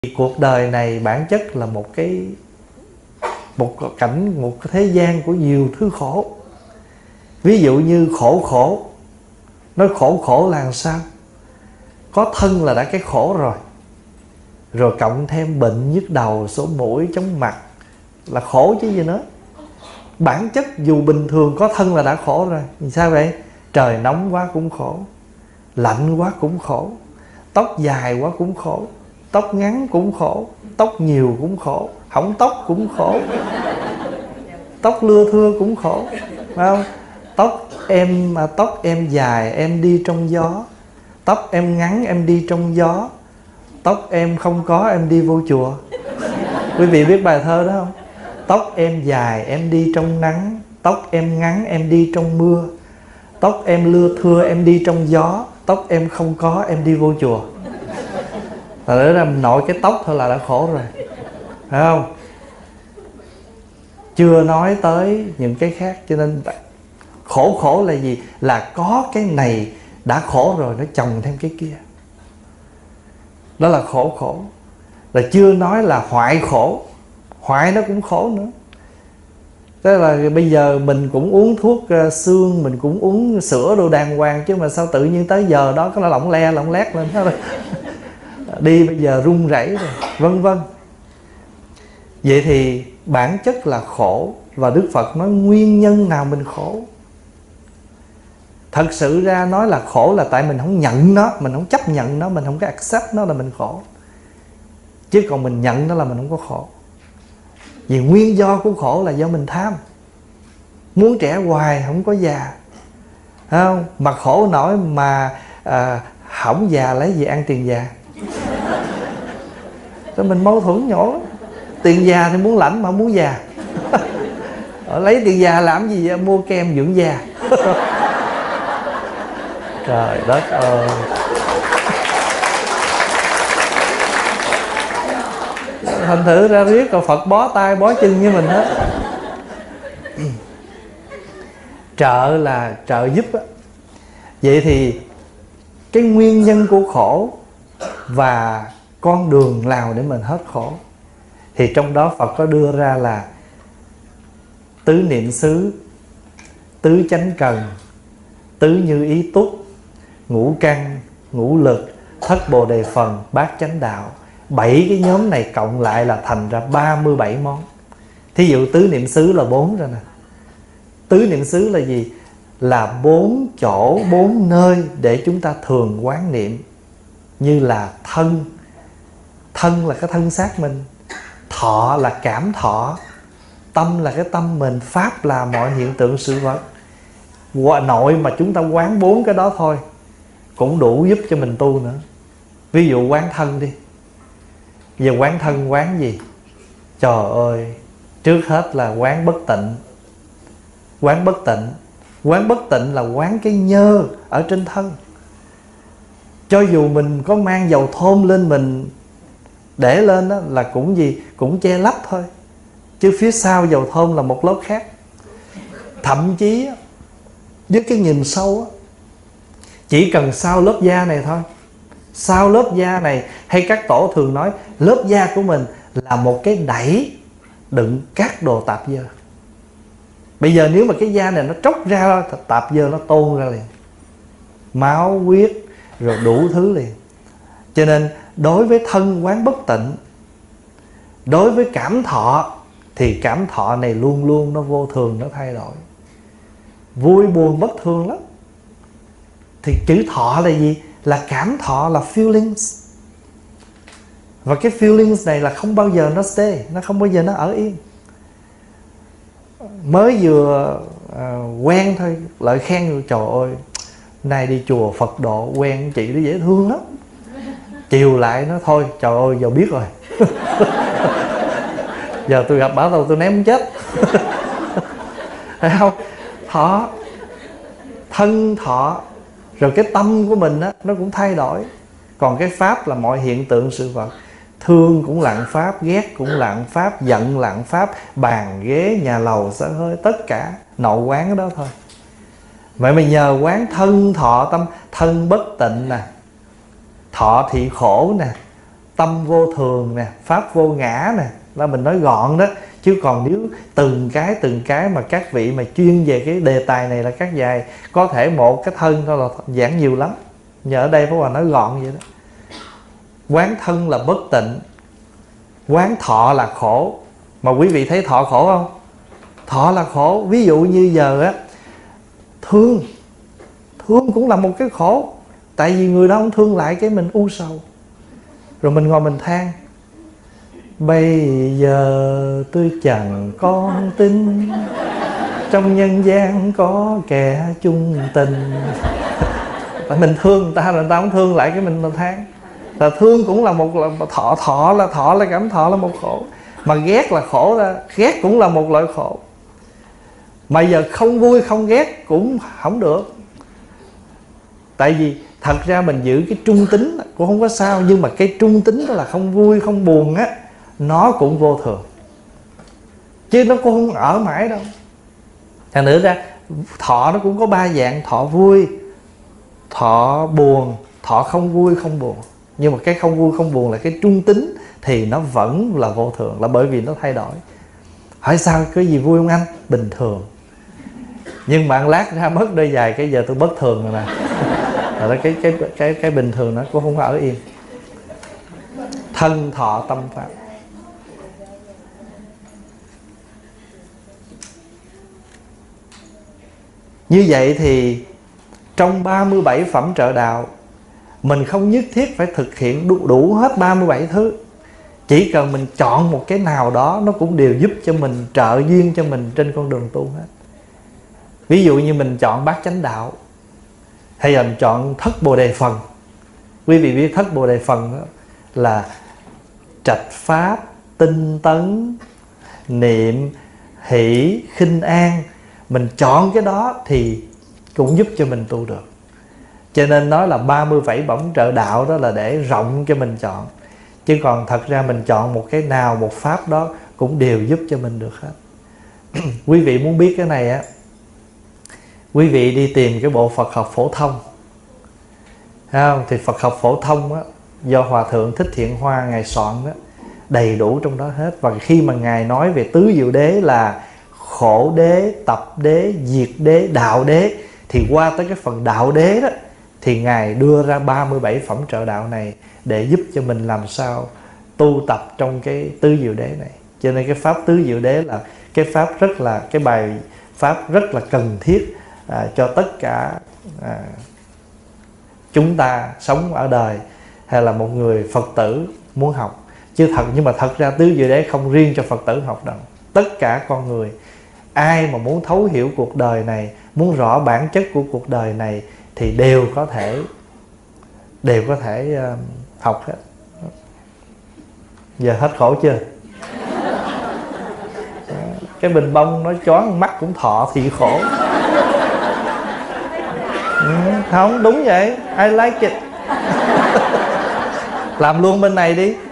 Cuộc đời này bản chất là một cái thế gian của nhiều thứ khổ. Ví dụ như khổ. Nói khổ là làm sao? Có thân là đã cái khổ rồi. Rồi cộng thêm bệnh nhức đầu, sổ mũi, chóng mặt là khổ chứ gì nữa. Bản chất dù bình thường có thân là đã khổ rồi. Sao vậy? Trời nóng quá cũng khổ, lạnh quá cũng khổ, tóc dài quá cũng khổ, tóc ngắn cũng khổ, tóc nhiều cũng khổ, hỏng tóc cũng khổ, tóc lưa thưa cũng khổ, phải không? Tóc em dài em đi trong gió, tóc em ngắn em đi trong gió, tóc em không có em đi vô chùa. Quý vị biết bài thơ đó không? Tóc em dài em đi trong nắng, tóc em ngắn em đi trong mưa, tóc em lưa thưa em đi trong gió, tóc em không có em đi vô chùa. Là để ra nội cái tóc thôi là đã khổ rồi, phải không? Chưa nói tới những cái khác. Cho nên khổ là gì? Là có cái này đã khổ rồi, nó chồng thêm cái kia. Đó là khổ. Là chưa nói là hoại khổ. Hoại nó cũng khổ nữa. Tức là bây giờ mình cũng uống thuốc xương, mình cũng uống sữa đồ đàng hoàng, chứ mà sao tự nhiên tới giờ đó có nó lỏng lét lên hết rồi. Đi bây giờ run rẩy rồi, vân vân. Vậy thì bản chất là khổ. Và Đức Phật nói nguyên nhân nào mình khổ? Thật sự ra nói là khổ là tại mình không nhận nó, mình không chấp nhận nó, mình không có accept nó là mình khổ. Chứ còn mình nhận nó là mình không có khổ. Vì nguyên do của khổ là do mình tham. Muốn trẻ hoài không có già, không? Mà khổ nổi mà hỏng già lấy gì ăn tiền già. Rồi mình mâu thuẫn nhỏ lắm. Tiền già thì muốn lãnh mà không muốn già. Lấy tiền già làm gì vậy? Mua kem dưỡng da. Trời đất ơi. Thành thử ra riết rồi Phật bó tay bó chân với mình hết. Trợ là trợ giúp á. Vậy thì cái nguyên nhân của khổ và con đường nào để mình hết khổ, thì trong đó Phật có đưa ra là tứ niệm xứ, tứ chánh cần, tứ như ý túc, ngũ căn, ngũ lực, thất bồ đề phần, bát chánh đạo. 7 cái nhóm này cộng lại là thành ra 37 món. Thí dụ tứ niệm xứ là 4 rồi nè. Tứ niệm xứ là gì? Là 4 chỗ, 4 nơi để chúng ta thường quán niệm. Như là thân. Thân là cái thân xác mình. Thọ là cảm thọ. Tâm là cái tâm mình. Pháp là mọi hiện tượng sự vật. Nội mà chúng ta quán 4 cái đó thôi cũng đủ giúp cho mình tu nữa. Ví dụ quán thân đi. Giờ quán thân quán gì? Trời ơi, trước hết là quán bất tịnh. Quán bất tịnh. Quán bất tịnh là quán cái nhơ ở trên thân. Cho dù mình có mang dầu thơm lên mình để lên đó, là cũng gì? Cũng che lấp thôi. Chứ phía sau dầu thơm là một lớp khác. Thậm chí với cái nhìn sâu á, chỉ cần sau lớp da này thôi. Sau lớp da này, hay các tổ thường nói lớp da của mình là một cái đẩy đựng các đồ tạp dơ. Bây giờ nếu mà cái da này nó tróc ra, tạp dơ nó tôn ra liền, máu, huyết, rồi đủ thứ liền. Cho nên đối với thân quán bất tịnh. Đối với cảm thọ thì cảm thọ này luôn luôn nó vô thường, nó thay đổi. Vui buồn bất thường lắm. Thì chữ thọ là gì? Là cảm thọ, là feelings. Và cái feelings này là không bao giờ nó stay, nó không bao giờ nó ở yên. Mới vừa quen thôi, lợi khen rồi, trời ơi, nay đi chùa Phật độ quen chị nó dễ thương lắm. Chiều lại nó thôi, trời ơi, giờ biết rồi. Giờ tôi gặp bả tôi ném chết. Thấy không? Thọ, thân thọ. Rồi cái tâm của mình á, nó cũng thay đổi. Còn cái pháp là mọi hiện tượng sự vật. Thương cũng lặng pháp, ghét cũng lặng pháp, giận lặng pháp, bàn ghế, nhà lầu, xe hơi, tất cả nội quán cái đó thôi. Vậy mà nhờ quán thân thọ tâm. Thân bất tịnh nè, thọ thị khổ nè, tâm vô thường nè, pháp vô ngã nè, là mình nói gọn đó. Chứ còn nếu từng cái mà các vị mà chuyên về cái đề tài này là các dài, có thể một cái thân thôi là giảng nhiều lắm. Nhờ ở đây Pháp Hòa nói gọn vậy đó. Quán thân là bất tịnh, quán thọ là khổ. Mà quý vị thấy thọ khổ không? Thọ là khổ. Ví dụ như giờ á, thương cũng là một cái khổ. Tại vì người đó không thương lại, cái mình u sầu, rồi mình ngồi mình than: bây giờ tôi chẳng còn tin, trong nhân gian có kẻ chung tình. Tại mình thương người ta, rồi người ta không thương lại, cái mình than. Là thương cũng là một loại thọ là cảm thọ là một khổ. Mà ghét là khổ ra, ghét cũng là một loại khổ. Mà giờ không vui không ghét cũng không được. Tại vì thật ra mình giữ cái trung tính cũng không có sao. Nhưng mà cái trung tính đó là không vui không buồn á, nó cũng vô thường, chứ nó cũng không ở mãi đâu. Thành nữa ra thọ nó cũng có ba dạng: thọ vui, thọ buồn, thọ không vui không buồn. Nhưng mà cái không vui không buồn là cái trung tính, thì nó vẫn là vô thường, là bởi vì nó thay đổi. Hỏi sao có gì vui không anh? Bình thường. Nhưng mà lát ra mất đôi giày, cái giờ tôi bất thường rồi nè. Rồi đó, cái bình thường nó cũng không ở yên. Thân thọ tâm pháp. Như vậy thì trong 37 phẩm trợ đạo, mình không nhất thiết phải thực hiện đủ hết 37 thứ. Chỉ cần mình chọn một cái nào đó, nó cũng đều giúp cho mình, trợ duyên cho mình trên con đường tu hết. Ví dụ như mình chọn bát chánh đạo, hay là mình chọn thất bồ đề phần. Quý vị biết thất bồ đề phần đó là trạch pháp, tinh tấn, niệm, hỷ, khinh an. Mình chọn cái đó thì cũng giúp cho mình tu được. Cho nên nói là 37 phẩm trợ đạo đó là để rộng cho mình chọn. Chứ còn thật ra mình chọn một cái nào, một pháp đó cũng đều giúp cho mình được hết. Quý vị muốn biết cái này á, quý vị đi tìm cái bộ Phật học phổ thông, thấy không? Thì Phật học phổ thông á, do Hòa Thượng Thích Thiện Hoa Ngài soạn đó, đầy đủ trong đó hết. Và khi mà Ngài nói về tứ diệu đế là khổ đế, tập đế, diệt đế, đạo đế, thì qua tới cái phần đạo đế đó, thì Ngài đưa ra 37 phẩm trợ đạo này để giúp cho mình làm sao tu tập trong cái tứ diệu đế này. Cho nên cái pháp tứ diệu đế là cái pháp rất là, cái bài pháp rất là cần thiết cho tất cả chúng ta sống ở đời, hay là một người Phật tử muốn học. Nhưng mà thật ra tứ diệu đế không riêng cho Phật tử học đâu. Tất cả con người, ai mà muốn thấu hiểu cuộc đời này, muốn rõ bản chất của cuộc đời này, thì đều có thể học hết. Giờ hết khổ chưa? Cái bình bông nó choáng mắt cũng thọ thì khổ. Không, đúng vậy. I like it. Làm luôn bên này đi.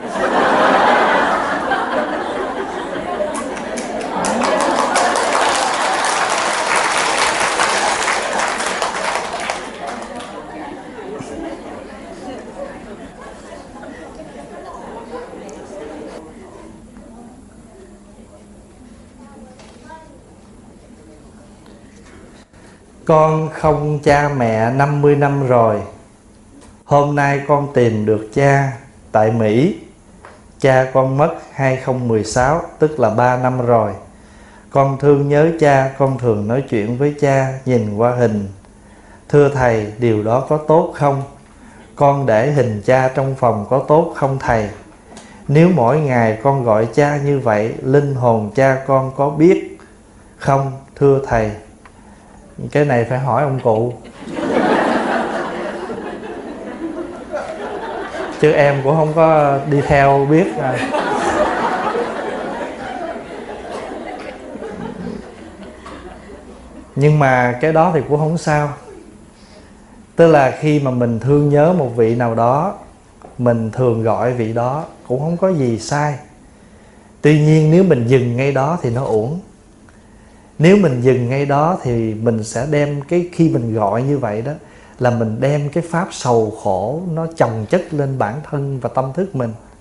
Con không cha mẹ 50 năm rồi. Hôm nay con tìm được cha tại Mỹ. Cha con mất 2016, tức là 3 năm rồi. Con thương nhớ cha, con thường nói chuyện với cha nhìn qua hình. Thưa thầy, điều đó có tốt không? Con để hình cha trong phòng có tốt không thầy? Nếu mỗi ngày con gọi cha như vậy, linh hồn cha con có biết không thưa thầy? Cái này phải hỏi ông cụ. Chứ em cũng không có đi theo biết. Nhưng mà cái đó thì cũng không sao. Tức là khi mà mình thương nhớ một vị nào đó, mình thường gọi vị đó, cũng không có gì sai. Tuy nhiên nếu mình dừng ngay đó thì nó uổng. Nếu mình dừng ngay đó thì mình sẽ đem khi mình gọi như vậy đó, là mình đem cái pháp sầu khổ nó chồng chất lên bản thân và tâm thức mình.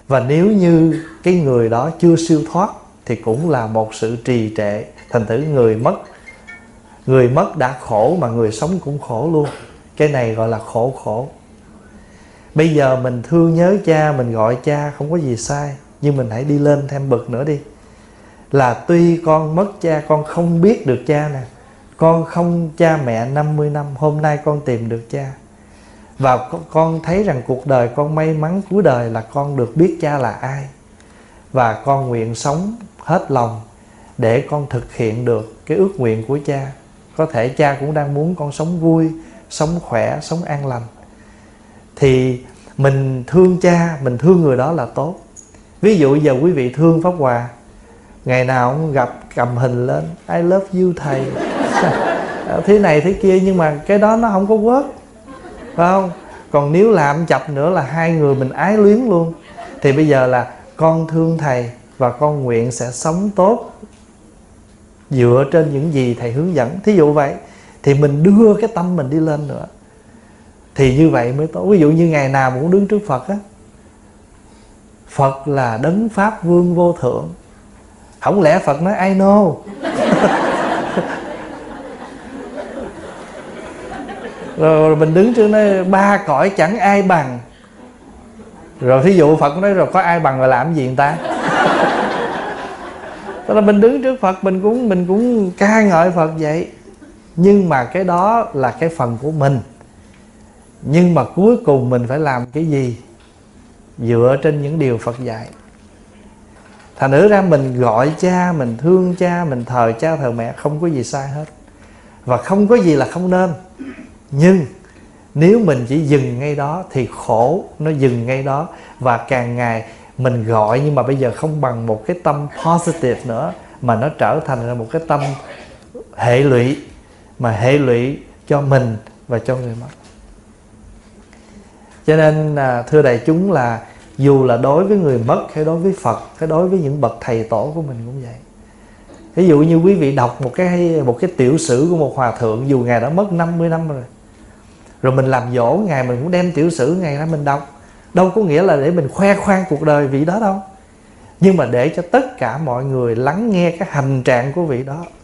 Và nếu như cái người đó chưa siêu thoát thì cũng là một sự trì trệ. Thành thử người mất đã khổ mà người sống cũng khổ luôn. Cái này gọi là khổ. Bây giờ mình thương nhớ cha, mình gọi cha không có gì sai, nhưng mình hãy đi lên thêm bậc nữa đi. Là tuy con mất cha, con không biết được cha nè, con không cha mẹ 50 năm, hôm nay con tìm được cha. Và con thấy rằng cuộc đời con may mắn cuối đời là con được biết cha là ai. Và con nguyện sống hết lòng để con thực hiện được cái ước nguyện của cha. Có thể cha cũng đang muốn con sống vui, sống khỏe, sống an lành. Thì mình thương cha, mình thương người đó là tốt. Ví dụ giờ quý vị thương Pháp Hòa, ngày nào cũng gặp cầm hình lên I love you thầy thế này thế kia, nhưng mà cái đó nó không có work, phải không? Còn nếu làm chập nữa là hai người mình ái luyến luôn. Thì bây giờ là con thương thầy và con nguyện sẽ sống tốt dựa trên những gì thầy hướng dẫn. Thí dụ vậy thì mình đưa cái tâm mình đi lên nữa, thì như vậy mới tốt. Ví dụ như ngày nào cũng đứng trước Phật á, Phật là đấng pháp vương vô thượng, không lẽ Phật nói I know rồi mình đứng trước nói ba cõi chẳng ai bằng. Rồi thí dụ Phật nói rồi có ai bằng rồi làm gì người ta Tức là mình đứng trước Phật mình cũng ca ngợi Phật vậy. Nhưng mà cái đó là cái phần của mình. Nhưng mà cuối cùng mình phải làm cái gì? Dựa trên những điều Phật dạy. Thành thử ra mình gọi cha, mình thương cha, mình thờ cha thờ mẹ, không có gì sai hết. Và không có gì là không nên. Nhưng nếu mình chỉ dừng ngay đó thì khổ nó dừng ngay đó. Và càng ngày mình gọi, nhưng mà bây giờ không bằng một cái tâm positive nữa, mà nó trở thành là một cái tâm hệ lụy. Mà hệ lụy cho mình và cho người mất. Cho nên thưa đại chúng là dù là đối với người mất hay đối với Phật, hay đối với những bậc thầy tổ của mình cũng vậy. Ví dụ như quý vị đọc một cái tiểu sử của một hòa thượng, dù ngài đã mất 50 năm rồi mình làm dỗ ngài, mình cũng đem tiểu sử ngài ra mình đọc. Đâu có nghĩa là để mình khoe khoang cuộc đời vị đó đâu, nhưng mà để cho tất cả mọi người lắng nghe cái hành trạng của vị đó.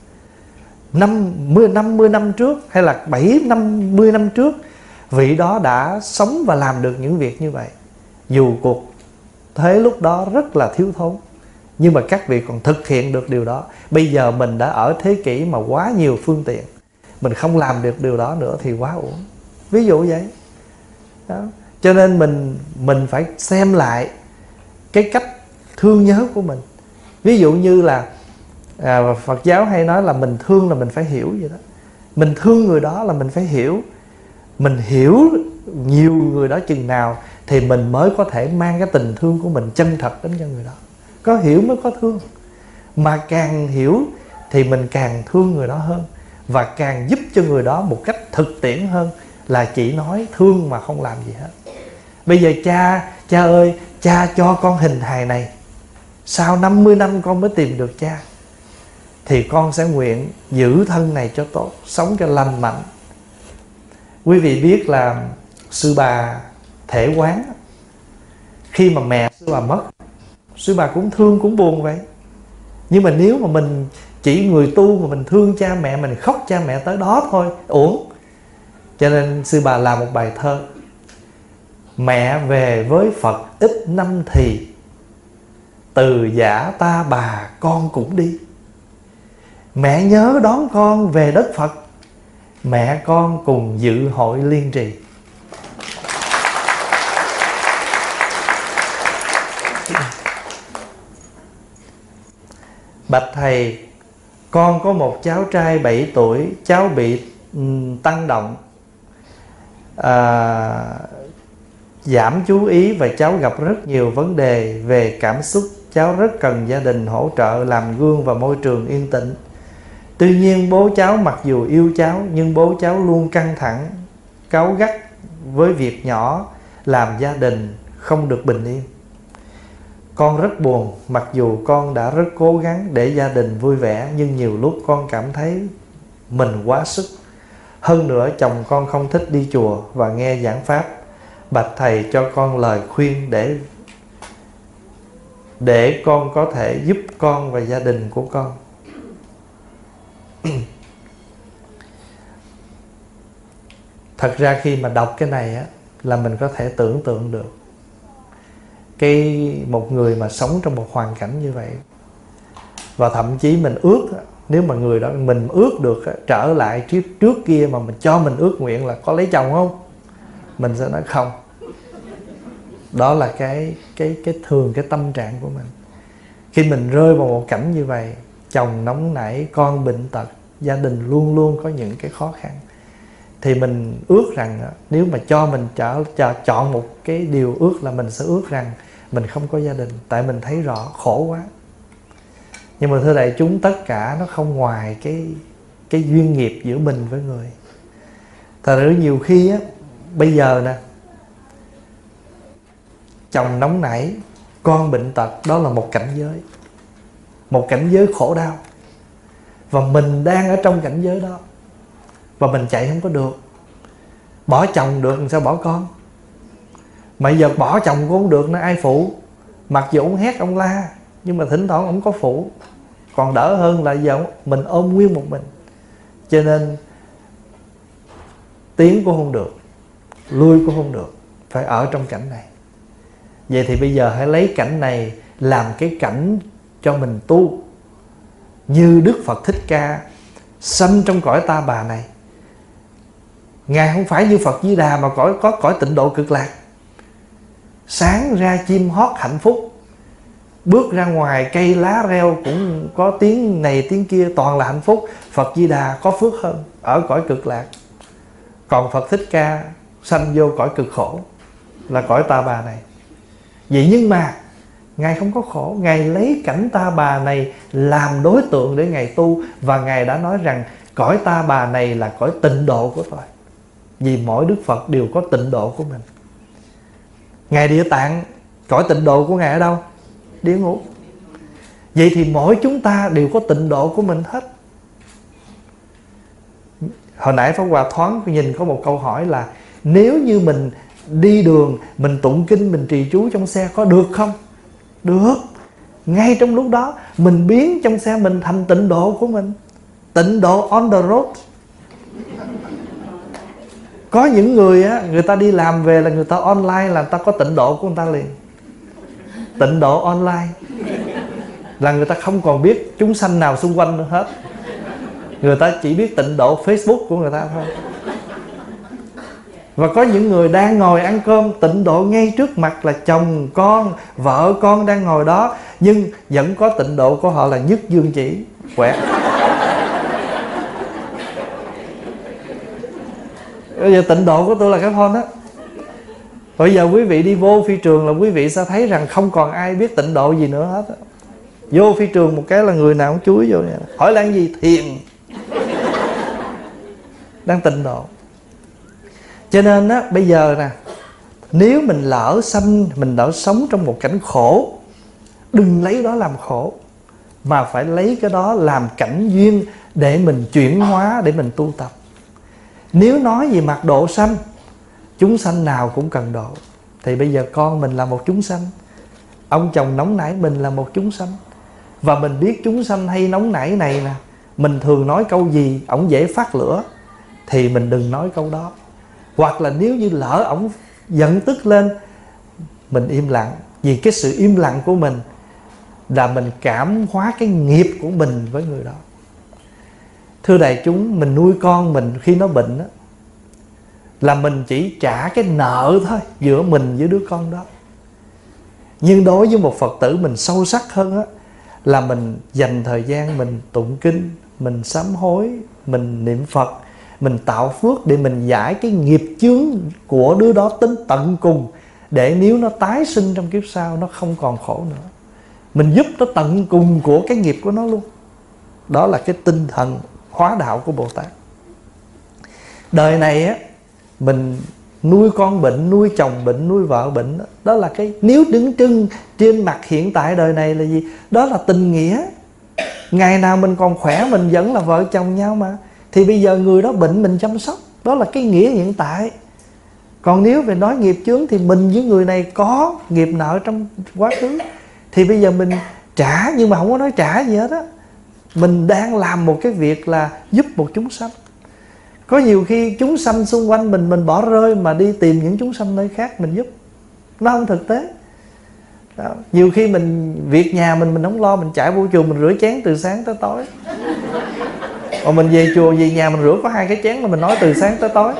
50 năm trước hay là 50 năm trước, vị đó đã sống và làm được những việc như vậy. Dù cuộc thế lúc đó rất là thiếu thốn, nhưng mà các vị còn thực hiện được điều đó. Bây giờ mình đã ở thế kỷ mà quá nhiều phương tiện, mình không làm được điều đó nữa thì quá uổng. Ví dụ vậy đó. Cho nên mình phải xem lại cái cách thương nhớ của mình. Ví dụ như là Phật giáo hay nói là mình thương là mình phải hiểu vậy đó. Mình thương người đó là mình phải hiểu. Mình hiểu nhiều người đó chừng nào thì mình mới có thể mang cái tình thương của mình chân thật đến cho người đó. Có hiểu mới có thương. Mà càng hiểu thì mình càng thương người đó hơn, và càng giúp cho người đó một cách thực tiễn hơn là chỉ nói thương mà không làm gì hết. Bây giờ cha ơi, cha cho con hình hài này, sau 50 năm con mới tìm được cha, thì con sẽ nguyện giữ thân này cho tốt, sống cho lành mạnh. Quý vị biết là sư bà Thể Quán, khi mà mẹ sư bà mất, sư bà cũng thương cũng buồn vậy. Nhưng mà nếu mà mình chỉ người tu mà mình thương cha mẹ, mình khóc cha mẹ tới đó thôi, uổng. Cho nên sư bà làm một bài thơ: mẹ về với Phật ít năm thì, từ giả ta bà con cũng đi. Mẹ nhớ đón con về đất Phật, mẹ con cùng dự hội liên trì. Bạch thầy, con có một cháu trai 7 tuổi, cháu bị tăng động, giảm chú ý, và cháu gặp rất nhiều vấn đề về cảm xúc. Cháu rất cần gia đình hỗ trợ, làm gương và môi trường yên tĩnh. Tuy nhiên bố cháu mặc dù yêu cháu, nhưng bố cháu luôn căng thẳng, cáu gắt với việc nhỏ, làm gia đình không được bình yên. Con rất buồn, mặc dù con đã rất cố gắng để gia đình vui vẻ, nhưng nhiều lúc con cảm thấy mình quá sức. Hơn nữa chồng con không thích đi chùa và nghe giảng pháp. Bạch thầy cho con lời khuyên để để con có thể giúp con và gia đình của con. Thật ra khi mà đọc cái này á, là mình có thể tưởng tượng được một người mà sống trong một hoàn cảnh như vậy. Và thậm chí mình ước, nếu mà người đó mình ước được trở lại trước kia mà mình cho mình ước nguyện là có lấy chồng không, mình sẽ nói không. Đó là cái thường cái tâm trạng của mình. Khi mình rơi vào một cảnh như vậy, chồng nóng nảy, con bệnh tật, gia đình luôn luôn có những cái khó khăn, thì mình ước rằng nếu mà cho mình chọn một cái điều ước là mình sẽ ước rằng mình không có gia đình, tại mình thấy rõ khổ quá. Nhưng mà thưa đại chúng, tất cả nó không ngoài cái duyên nghiệp giữa mình với người. Thật ra nhiều khi á, bây giờ nè, chồng nóng nảy, con bệnh tật, đó là một cảnh giới, một cảnh giới khổ đau. Và mình đang ở trong cảnh giới đó, và mình chạy không có được. Bỏ chồng được làm sao bỏ con? Mà giờ bỏ chồng cũng không được, nó ai phụ? Mặc dù ông hét ông la, nhưng mà thỉnh thoảng ông có phụ. Còn đỡ hơn là giờ mình ôm nguyên một mình. Cho nên tiến cũng không được, lui cũng không được, phải ở trong cảnh này. Vậy thì bây giờ hãy lấy cảnh này làm cái cảnh cho mình tu. Như Đức Phật Thích Ca sanh trong cõi ta bà này, Ngài không phải như Phật Di Đà mà có cõi tịnh độ cực lạc. Sáng ra chim hót hạnh phúc, bước ra ngoài cây lá reo cũng có tiếng này tiếng kia, toàn là hạnh phúc. Phật Di Đà có phước hơn, ở cõi cực lạc. Còn Phật Thích Ca sanh vô cõi cực khổ, là cõi ta bà này. Vậy nhưng mà Ngài không có khổ. Ngài lấy cảnh ta bà này làm đối tượng để Ngài tu. Và Ngài đã nói rằng cõi ta bà này là cõi tịnh độ của tôi. Vì mỗi Đức Phật đều có tịnh độ của mình. Ngài Địa Tạng, cõi tịnh độ của Ngài ở đâu? Địa ngục. Vậy thì mỗi chúng ta đều có tịnh độ của mình hết. Hồi nãy Pháp Hòa thoáng nhìn có một câu hỏi là nếu như mình đi đường, mình tụng kinh, mình trì chú trong xe có được không? Được. Ngay trong lúc đó mình biến trong xe mình thành tịnh độ của mình. Tịnh độ on the road. Có những người á, người ta đi làm về là người ta online, là người ta có tịnh độ của người ta liền. Tịnh độ online là người ta không còn biết chúng sanh nào xung quanh nữa hết. Người ta chỉ biết tịnh độ Facebook của người ta thôi. Và có những người đang ngồi ăn cơm, tịnh độ ngay trước mặt là chồng con, vợ con đang ngồi đó, nhưng vẫn có tịnh độ của họ là nhất dương chỉ, quẹt. Bây giờ tịnh độ của tôi là cái phone đó. Bây giờ quý vị đi vô phi trường là quý vị sẽ thấy rằng không còn ai biết tịnh độ gì nữa hết. Vô phi trường một cái là người nào cũng chúi vô. Hỏi là gì? Thiền. Đang tịnh độ. Cho nên á, bây giờ nè, nếu mình lỡ sống trong một cảnh khổ, đừng lấy đó làm khổ, mà phải lấy cái đó làm cảnh duyên để mình chuyển hóa, để mình tu tập. Nếu nói về mặt độ sanh, chúng sanh nào cũng cần độ. Thì bây giờ con mình là một chúng sanh, ông chồng nóng nảy mình là một chúng sanh. Và mình biết chúng sanh hay nóng nảy này nè, mình thường nói câu gì ổng dễ phát lửa thì mình đừng nói câu đó. Hoặc là nếu như lỡ ổng giận tức lên, mình im lặng. Vì cái sự im lặng của mình là mình cảm hóa cái nghiệp của mình với người đó. Thưa đại chúng, mình nuôi con mình khi nó bệnh đó, là mình chỉ trả cái nợ thôi giữa mình với đứa con đó. Nhưng đối với một Phật tử mình sâu sắc hơn đó, là mình dành thời gian mình tụng kinh, mình sám hối, mình niệm Phật, mình tạo phước để mình giải cái nghiệp chướng của đứa đó đến tận cùng, để nếu nó tái sinh trong kiếp sau nó không còn khổ nữa. Mình giúp nó tận cùng của cái nghiệp của nó luôn. Đó là cái tinh thần hóa đạo của Bồ Tát. Đời này á, mình nuôi con bệnh, nuôi chồng bệnh, nuôi vợ bệnh, đó là cái, nếu đứng trưng trên mặt hiện tại đời này là gì? Đó là tình nghĩa. Ngày nào mình còn khỏe mình vẫn là vợ chồng nhau mà. Thì bây giờ người đó bệnh mình chăm sóc, đó là cái nghĩa hiện tại. Còn nếu về nói nghiệp chướng thì mình với người này có nghiệp nợ trong quá khứ, Thì bây giờ mình trả nhưng mà không có nói trả gì hết á. Mình đang làm một cái việc là giúp một chúng sanh. Có nhiều khi chúng sanh xung quanh mình bỏ rơi mà đi tìm những chúng sanh nơi khác mình giúp, nó không thực tế đó. Nhiều khi việc nhà mình không lo, mình chạy vô chùa mình rửa chén từ sáng tới tối. Còn mình về chùa về nhà mình rửa có 2 cái chén là mình nói từ sáng tới tối.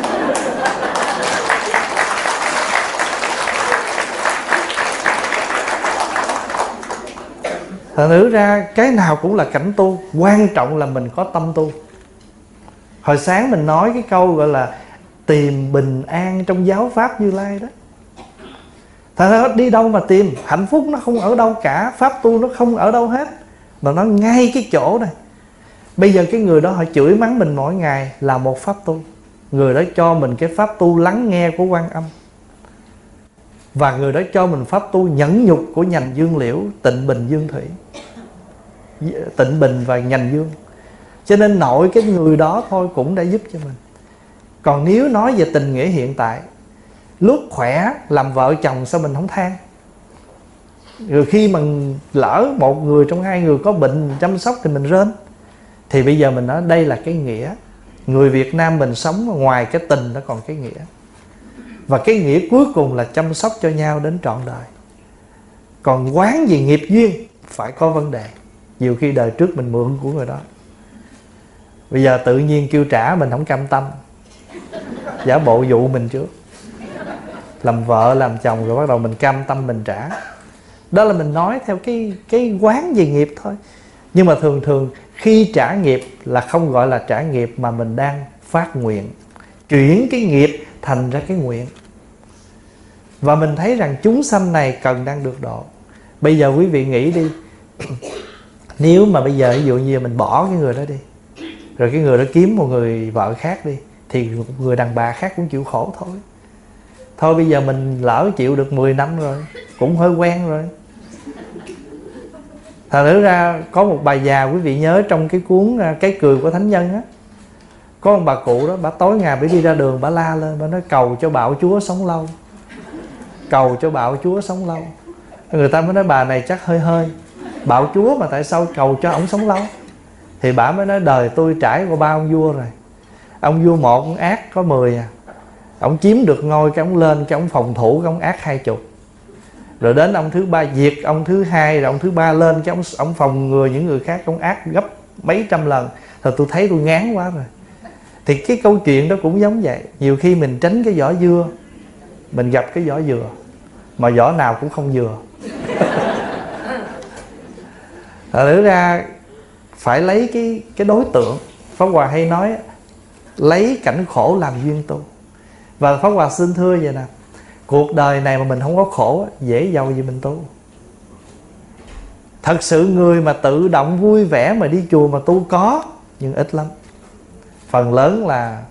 Thật nữ ra cái nào cũng là cảnh tu, quan trọng là mình có tâm tu. Hồi sáng mình nói cái câu gọi là tìm bình an trong giáo pháp Như Lai đó. Thật ra đi đâu mà tìm, hạnh phúc nó không ở đâu cả, pháp tu nó không ở đâu hết, mà nó ngay cái chỗ này. Bây giờ cái người đó họ chửi mắng mình mỗi ngày là một pháp tu. Người đó cho mình cái pháp tu lắng nghe của Quan Âm, và người đó cho mình pháp tu nhẫn nhục của Nhành Dương Liễu, Tịnh Bình Dương Thủy, Tịnh Bình và Nhành Dương. Cho nên nội cái người đó thôi cũng đã giúp cho mình. Còn nếu nói về tình nghĩa hiện tại, lúc khỏe làm vợ chồng sao mình không than? Rồi khi mà lỡ một người trong 2 người có bệnh chăm sóc thì mình rên. Thì bây giờ mình nói đây là cái nghĩa. Người Việt Nam mình sống ngoài cái tình nó còn cái nghĩa. Và cái nghĩa cuối cùng là chăm sóc cho nhau đến trọn đời. Còn quán gì nghiệp duyên phải có vấn đề. Nhiều khi đời trước mình mượn của người đó, bây giờ tự nhiên kêu trả mình không cam tâm, giả bộ dụ mình trước, làm vợ làm chồng rồi bắt đầu mình cam tâm mình trả. Đó là mình nói theo cái quán về nghiệp thôi. Nhưng mà thường thường khi trả nghiệp là không gọi là trả nghiệp, mà mình đang phát nguyện, chuyển cái nghiệp thành ra cái nguyện. Và mình thấy rằng chúng sanh này cần đang được độ. Bây giờ quý vị nghĩ đi, nếu mà bây giờ ví dụ như mình bỏ cái người đó đi, rồi cái người đó kiếm một người vợ khác đi, thì một người đàn bà khác cũng chịu khổ thôi. Thôi bây giờ mình lỡ chịu được 10 năm rồi, cũng hơi quen rồi. Thật ra có một bà già, quý vị nhớ trong cái cuốn Cái Cười của Thánh Nhân á, có một bà cụ đó, bà tối ngày bà đi ra đường bà la lên, bà nói cầu cho Bạo Chúa sống lâu, cầu cho Bạo Chúa sống lâu. Người ta mới nói bà này chắc hơi hơi, Bạo Chúa mà tại sao cầu cho ổng sống lâu? Thì bà mới nói đời tôi trải qua 3 ông vua rồi. Ông vua một ông ác có 10 à, ông chiếm được ngôi cái ông lên, cái ông phòng thủ cái ông ác 20. Rồi đến ông thứ 3 diệt ông thứ 2, rồi ông thứ 3 lên cái ông phòng ngừa những người khác, ông ác gấp mấy trăm lần. Rồi tôi thấy tôi ngán quá rồi. Thì cái câu chuyện đó cũng giống vậy. Nhiều khi mình tránh cái vỏ dưa, mình gặp cái vỏ dừa, mà vỏ nào cũng không dừa. Thật ra phải lấy cái đối tượng. Pháp Hòa hay nói lấy cảnh khổ làm duyên tu. Và Pháp Hòa xin thưa vậy nè, cuộc đời này mà mình không có khổ, dễ giàu gì mình tu. Thật sự người mà tự động vui vẻ mà đi chùa mà tu có, nhưng ít lắm. Phần lớn là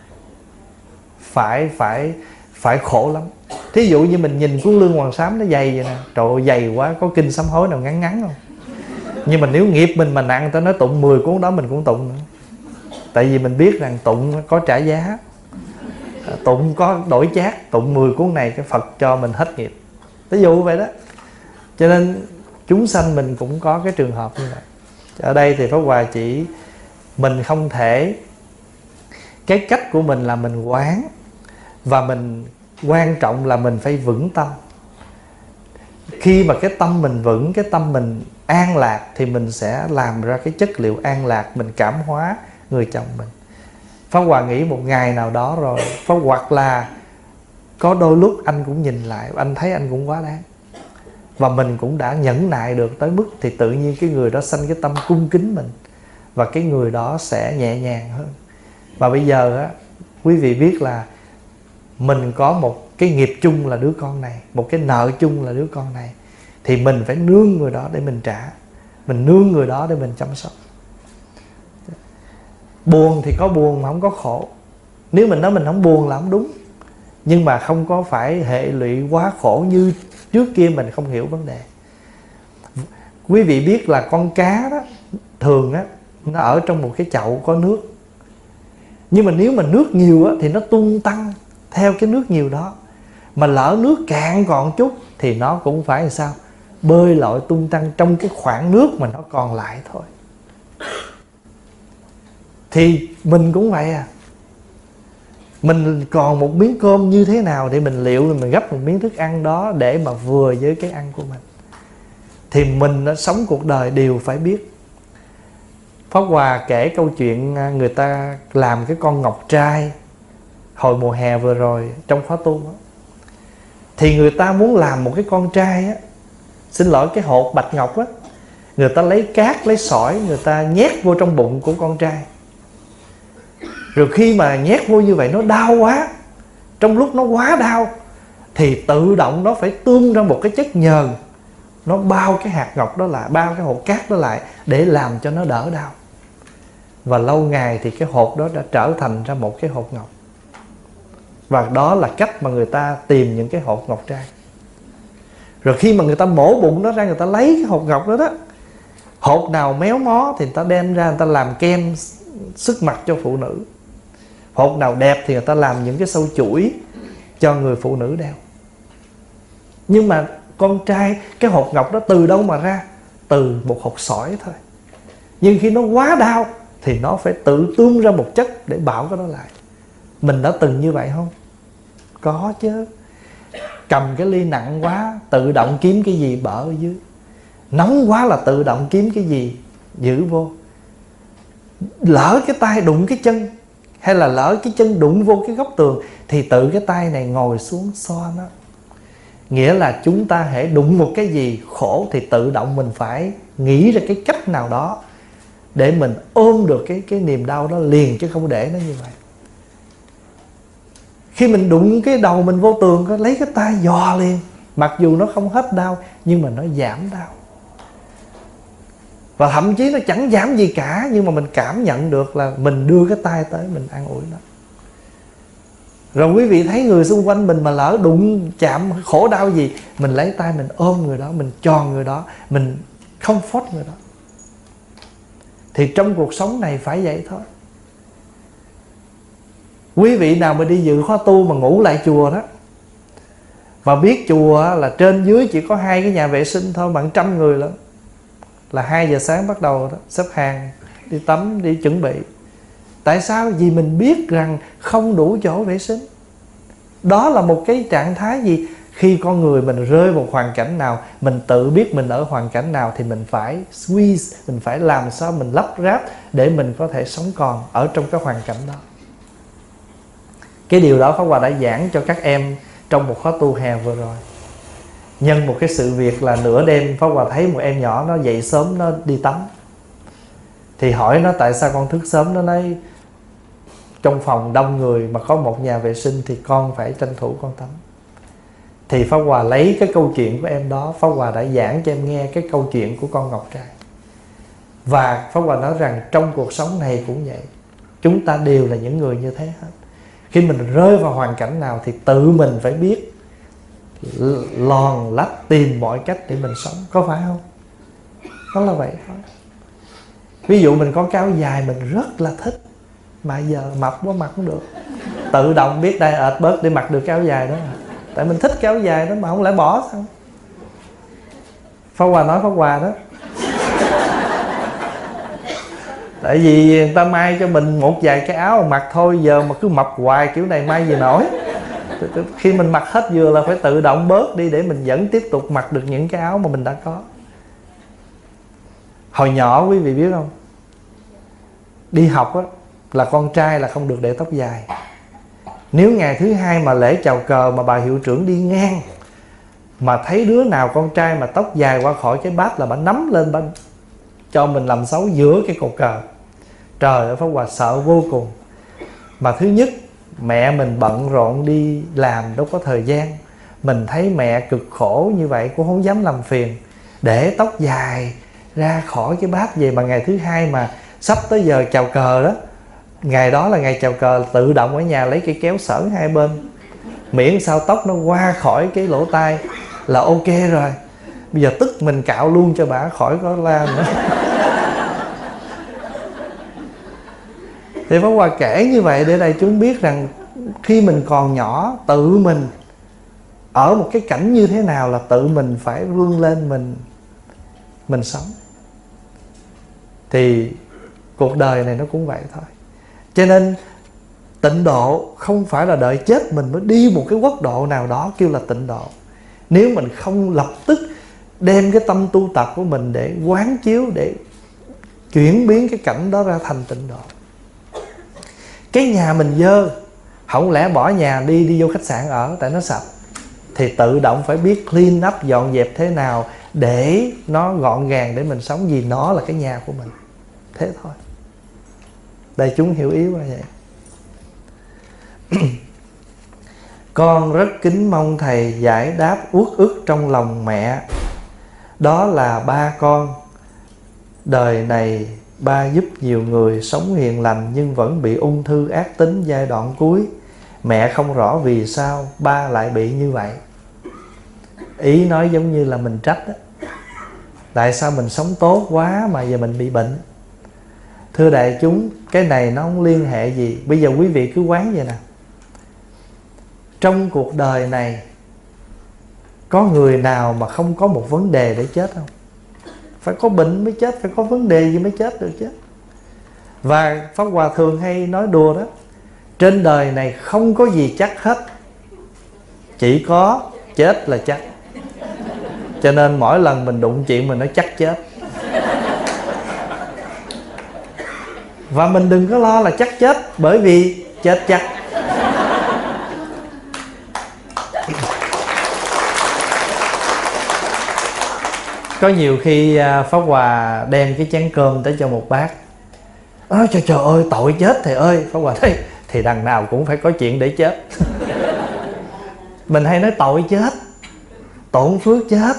phải khổ lắm. Thí dụ như mình nhìn cuốn Lương Hoàng Sám nó dày vậy nè, trời ơi dày quá, có kinh sám hối nào ngắn ngắn không? Nhưng mà nếu nghiệp mình mà nặng, ta nói tụng 10 cuốn đó mình cũng tụng nữa. Tại vì mình biết rằng tụng có trả giá, tụng có đổi chác. Tụng 10 cuốn này cái Phật cho mình hết nghiệp, ví dụ vậy đó. Cho nên chúng sanh mình cũng có cái trường hợp như vậy. Ở đây thì Pháp Hòa chỉ mình không thể, cái cách của mình là mình quán, và mình quan trọng là mình phải vững tâm. Khi mà cái tâm mình vững, cái tâm mình an lạc, thì mình sẽ làm ra cái chất liệu an lạc, mình cảm hóa người chồng mình. Pháp Hòa nghĩ một ngày nào đó rồi, hoặc là có đôi lúc anh cũng nhìn lại, anh thấy anh cũng quá đáng, và mình cũng đã nhẫn nại được tới mức, thì tự nhiên cái người đó sanh cái tâm cung kính mình, và cái người đó sẽ nhẹ nhàng hơn. Và bây giờ á, quý vị biết là mình có một cái nghiệp chung là đứa con này, một cái nợ chung là đứa con này, thì mình phải nương người đó để mình trả, mình nương người đó để mình chăm sóc. Buồn thì có buồn mà không có khổ. Nếu mình nói mình không buồn là không đúng, nhưng mà không có phải hệ lụy quá khổ như trước kia mình không hiểu vấn đề. Quý vị biết là con cá đó, thường á, nó ở trong một cái chậu có nước. Nhưng mà nếu mà nước nhiều á, thì nó tung tăng theo cái nước nhiều đó. Mà lỡ nước cạn còn chút thì nó cũng phải làm sao? bơi lội tung tăng trong cái khoảng nước mà nó còn lại thôi. Thì mình cũng vậy à. Mình còn một miếng cơm như thế nào để mình liệu mình gấp một miếng thức ăn đó để mà vừa với cái ăn của mình. Thì mình đã sống cuộc đời đều phải biết. Pháp Hòa kể câu chuyện người ta làm cái con ngọc trai hồi mùa hè vừa rồi trong khóa tu đó. Thì người ta muốn làm một cái con trai á, xin lỗi, cái hột bạch ngọc á, người ta lấy cát, lấy sỏi, người ta nhét vô trong bụng của con trai. Rồi khi mà nhét vô như vậy nó đau quá, trong lúc nó quá đau thì tự động nó phải tuôn ra một cái chất nhờn, nó bao cái hạt ngọc đó lại, bao cái hột cát đó lại để làm cho nó đỡ đau. Và lâu ngày thì cái hột đó đã trở thành ra một cái hột ngọc. Và đó là cách mà người ta tìm những cái hột ngọc trai. Rồi khi mà người ta mổ bụng nó ra, người ta lấy cái hột ngọc đó đó, hột nào méo mó thì người ta đem ra, người ta làm kem sức mặt cho phụ nữ. Hột nào đẹp thì người ta làm những cái sâu chuỗi cho người phụ nữ đeo. Nhưng mà con trai, cái hột ngọc đó từ đâu mà ra? Từ một hột sỏi thôi. Nhưng khi nó quá đau thì nó phải tự tuôn ra một chất để bảo cái đó lại. Mình đã từng như vậy không? Có chứ. Cầm cái ly nặng quá, tự động kiếm cái gì bở ở dưới. Nóng quá là tự động kiếm cái gì giữ vô. Lỡ cái tay đụng cái chân, hay là lỡ cái chân đụng vô cái góc tường, thì tự cái tay này ngồi xuống xoa nó. Nghĩa là chúng ta hễ đụng một cái gì khổ thì tự động mình phải nghĩ ra cái cách nào đó để mình ôm được cái niềm đau đó liền, chứ không để nó như vậy. Khi mình đụng cái đầu mình vô tường, có lấy cái tay dò liền, mặc dù nó không hết đau nhưng mà nó giảm đau. Và thậm chí nó chẳng giảm gì cả, nhưng mà mình cảm nhận được là mình đưa cái tay tới mình an ủi nó. Rồi quý vị thấy người xung quanh mình mà lỡ đụng chạm khổ đau gì, mình lấy tay mình ôm người đó, mình tròn người đó, mình comfort người đó. Thì trong cuộc sống này phải vậy thôi. Quý vị nào mà đi dự khóa tu mà ngủ lại chùa đó, và biết chùa là trên dưới chỉ có 2 cái nhà vệ sinh thôi, bằng 100 người lận, là 2 giờ sáng bắt đầu đó, xếp hàng đi tắm, đi chuẩn bị. Tại sao? Vì mình biết rằng không đủ chỗ vệ sinh. Đó là một cái trạng thái gì? Khi con người mình rơi vào hoàn cảnh nào, mình tự biết mình ở hoàn cảnh nào, thì mình phải squeeze, mình phải làm sao mình lắp ráp để mình có thể sống còn ở trong cái hoàn cảnh đó. Cái điều đó Pháp Hòa đã giảng cho các em trong một khóa tu hè vừa rồi. Nhân một cái sự việc là nửa đêm, Pháp Hòa thấy một em nhỏ nó dậy sớm, nó đi tắm. Thì hỏi nó tại sao con thức sớm. Nó nói trong phòng đông người mà có một nhà vệ sinh thì con phải tranh thủ con tắm. Thì Pháp Hòa lấy cái câu chuyện của em đó, Pháp Hòa đã giảng cho em nghe cái câu chuyện của con ngọc trai. Và Pháp Hòa nói rằng trong cuộc sống này cũng vậy, chúng ta đều là những người như thế hết. Khi mình rơi vào hoàn cảnh nào thì tự mình phải biết lòn lách tìm mọi cách để mình sống, có phải không? Đó là vậy thôi. Ví dụ mình có cái áo dài mình rất là thích, mà giờ mập quá mặc không được, tự động biết diet bớt để mặc được cái áo dài đó. Tại mình thích cái áo dài đó mà không lẽ bỏ sao? Pháp Hòa nói Pháp Hòa đó. Tại vì người ta may cho mình một vài cái áo mà mặc thôi, giờ mà cứ mập hoài kiểu này may gì nổi. Khi mình mặc hết vừa là phải tự động bớt đi để mình vẫn tiếp tục mặc được những cái áo mà mình đã có. Hồi nhỏ quý vị biết không, đi học á, là con trai là không được để tóc dài. Nếu ngày thứ hai mà lễ chào cờ mà bà hiệu trưởng đi ngang mà thấy đứa nào con trai mà tóc dài qua khỏi cái bát là bà nắm lên, bà cho mình làm xấu giữa cái cột cờ. Trời ơi, Pháp Hòa sợ vô cùng. Mà thứ nhất, mẹ mình bận rộn đi làm đâu có thời gian. Mình thấy mẹ cực khổ như vậy cũng không dám làm phiền, để tóc dài ra khỏi cái bát về. Mà ngày thứ hai mà sắp tới giờ chào cờ đó, ngày đó là ngày chào cờ, tự động ở nhà lấy cây kéo xở hai bên, miễn sao tóc nó qua khỏi cái lỗ tai là ok rồi. Bây giờ tức mình cạo luôn cho bà khỏi có la nữa. Thì Pháp Hòa kể như vậy để đại chúng biết rằng khi mình còn nhỏ, tự mình ở một cái cảnh như thế nào là tự mình phải vươn lên mình sống. Thì cuộc đời này nó cũng vậy thôi. Cho nên tịnh độ không phải là đợi chết mình mới đi một cái quốc độ nào đó kêu là tịnh độ. Nếu mình không lập tức đem cái tâm tu tập của mình để quán chiếu, để chuyển biến cái cảnh đó ra thành tịnh độ. Cái nhà mình dơ, không lẽ bỏ nhà đi vô khách sạn ở tại nó sạch, thì tự động phải biết clean up, dọn dẹp thế nào để nó gọn gàng để mình sống, vì nó là cái nhà của mình. Thế thôi. Đại chúng hiểu ý là vậy. Con rất kính mong thầy giải đáp uất ức trong lòng mẹ. Đó là ba con. Đời này ba giúp nhiều người sống hiền lành nhưng vẫn bị ung thư ác tính giai đoạn cuối. Mẹ không rõ vì sao ba lại bị như vậy. Ý nói giống như là mình trách đó. Tại sao mình sống tốt quá mà giờ mình bị bệnh? Thưa đại chúng, cái này nó không liên hệ gì. Bây giờ quý vị cứ quán vậy nè. Trong cuộc đời này có người nào mà không có một vấn đề để chết không? Phải có bệnh mới chết, phải có vấn đề gì mới chết được chứ. Và Pháp Hòa thường hay nói đùa đó, trên đời này không có gì chắc hết, chỉ có chết là chắc. Cho nên mỗi lần mình đụng chuyện mình nói chắc chết. Và mình đừng có lo là chắc chết, bởi vì chết chắc. Có nhiều khi Pháp Hòa đem cái chén cơm tới cho một bác. Trời ơi, tội chết thầy ơi. Pháp Hòa thấy thì đằng nào cũng phải có chuyện để chết. Mình hay nói tội chết, tổn phước chết,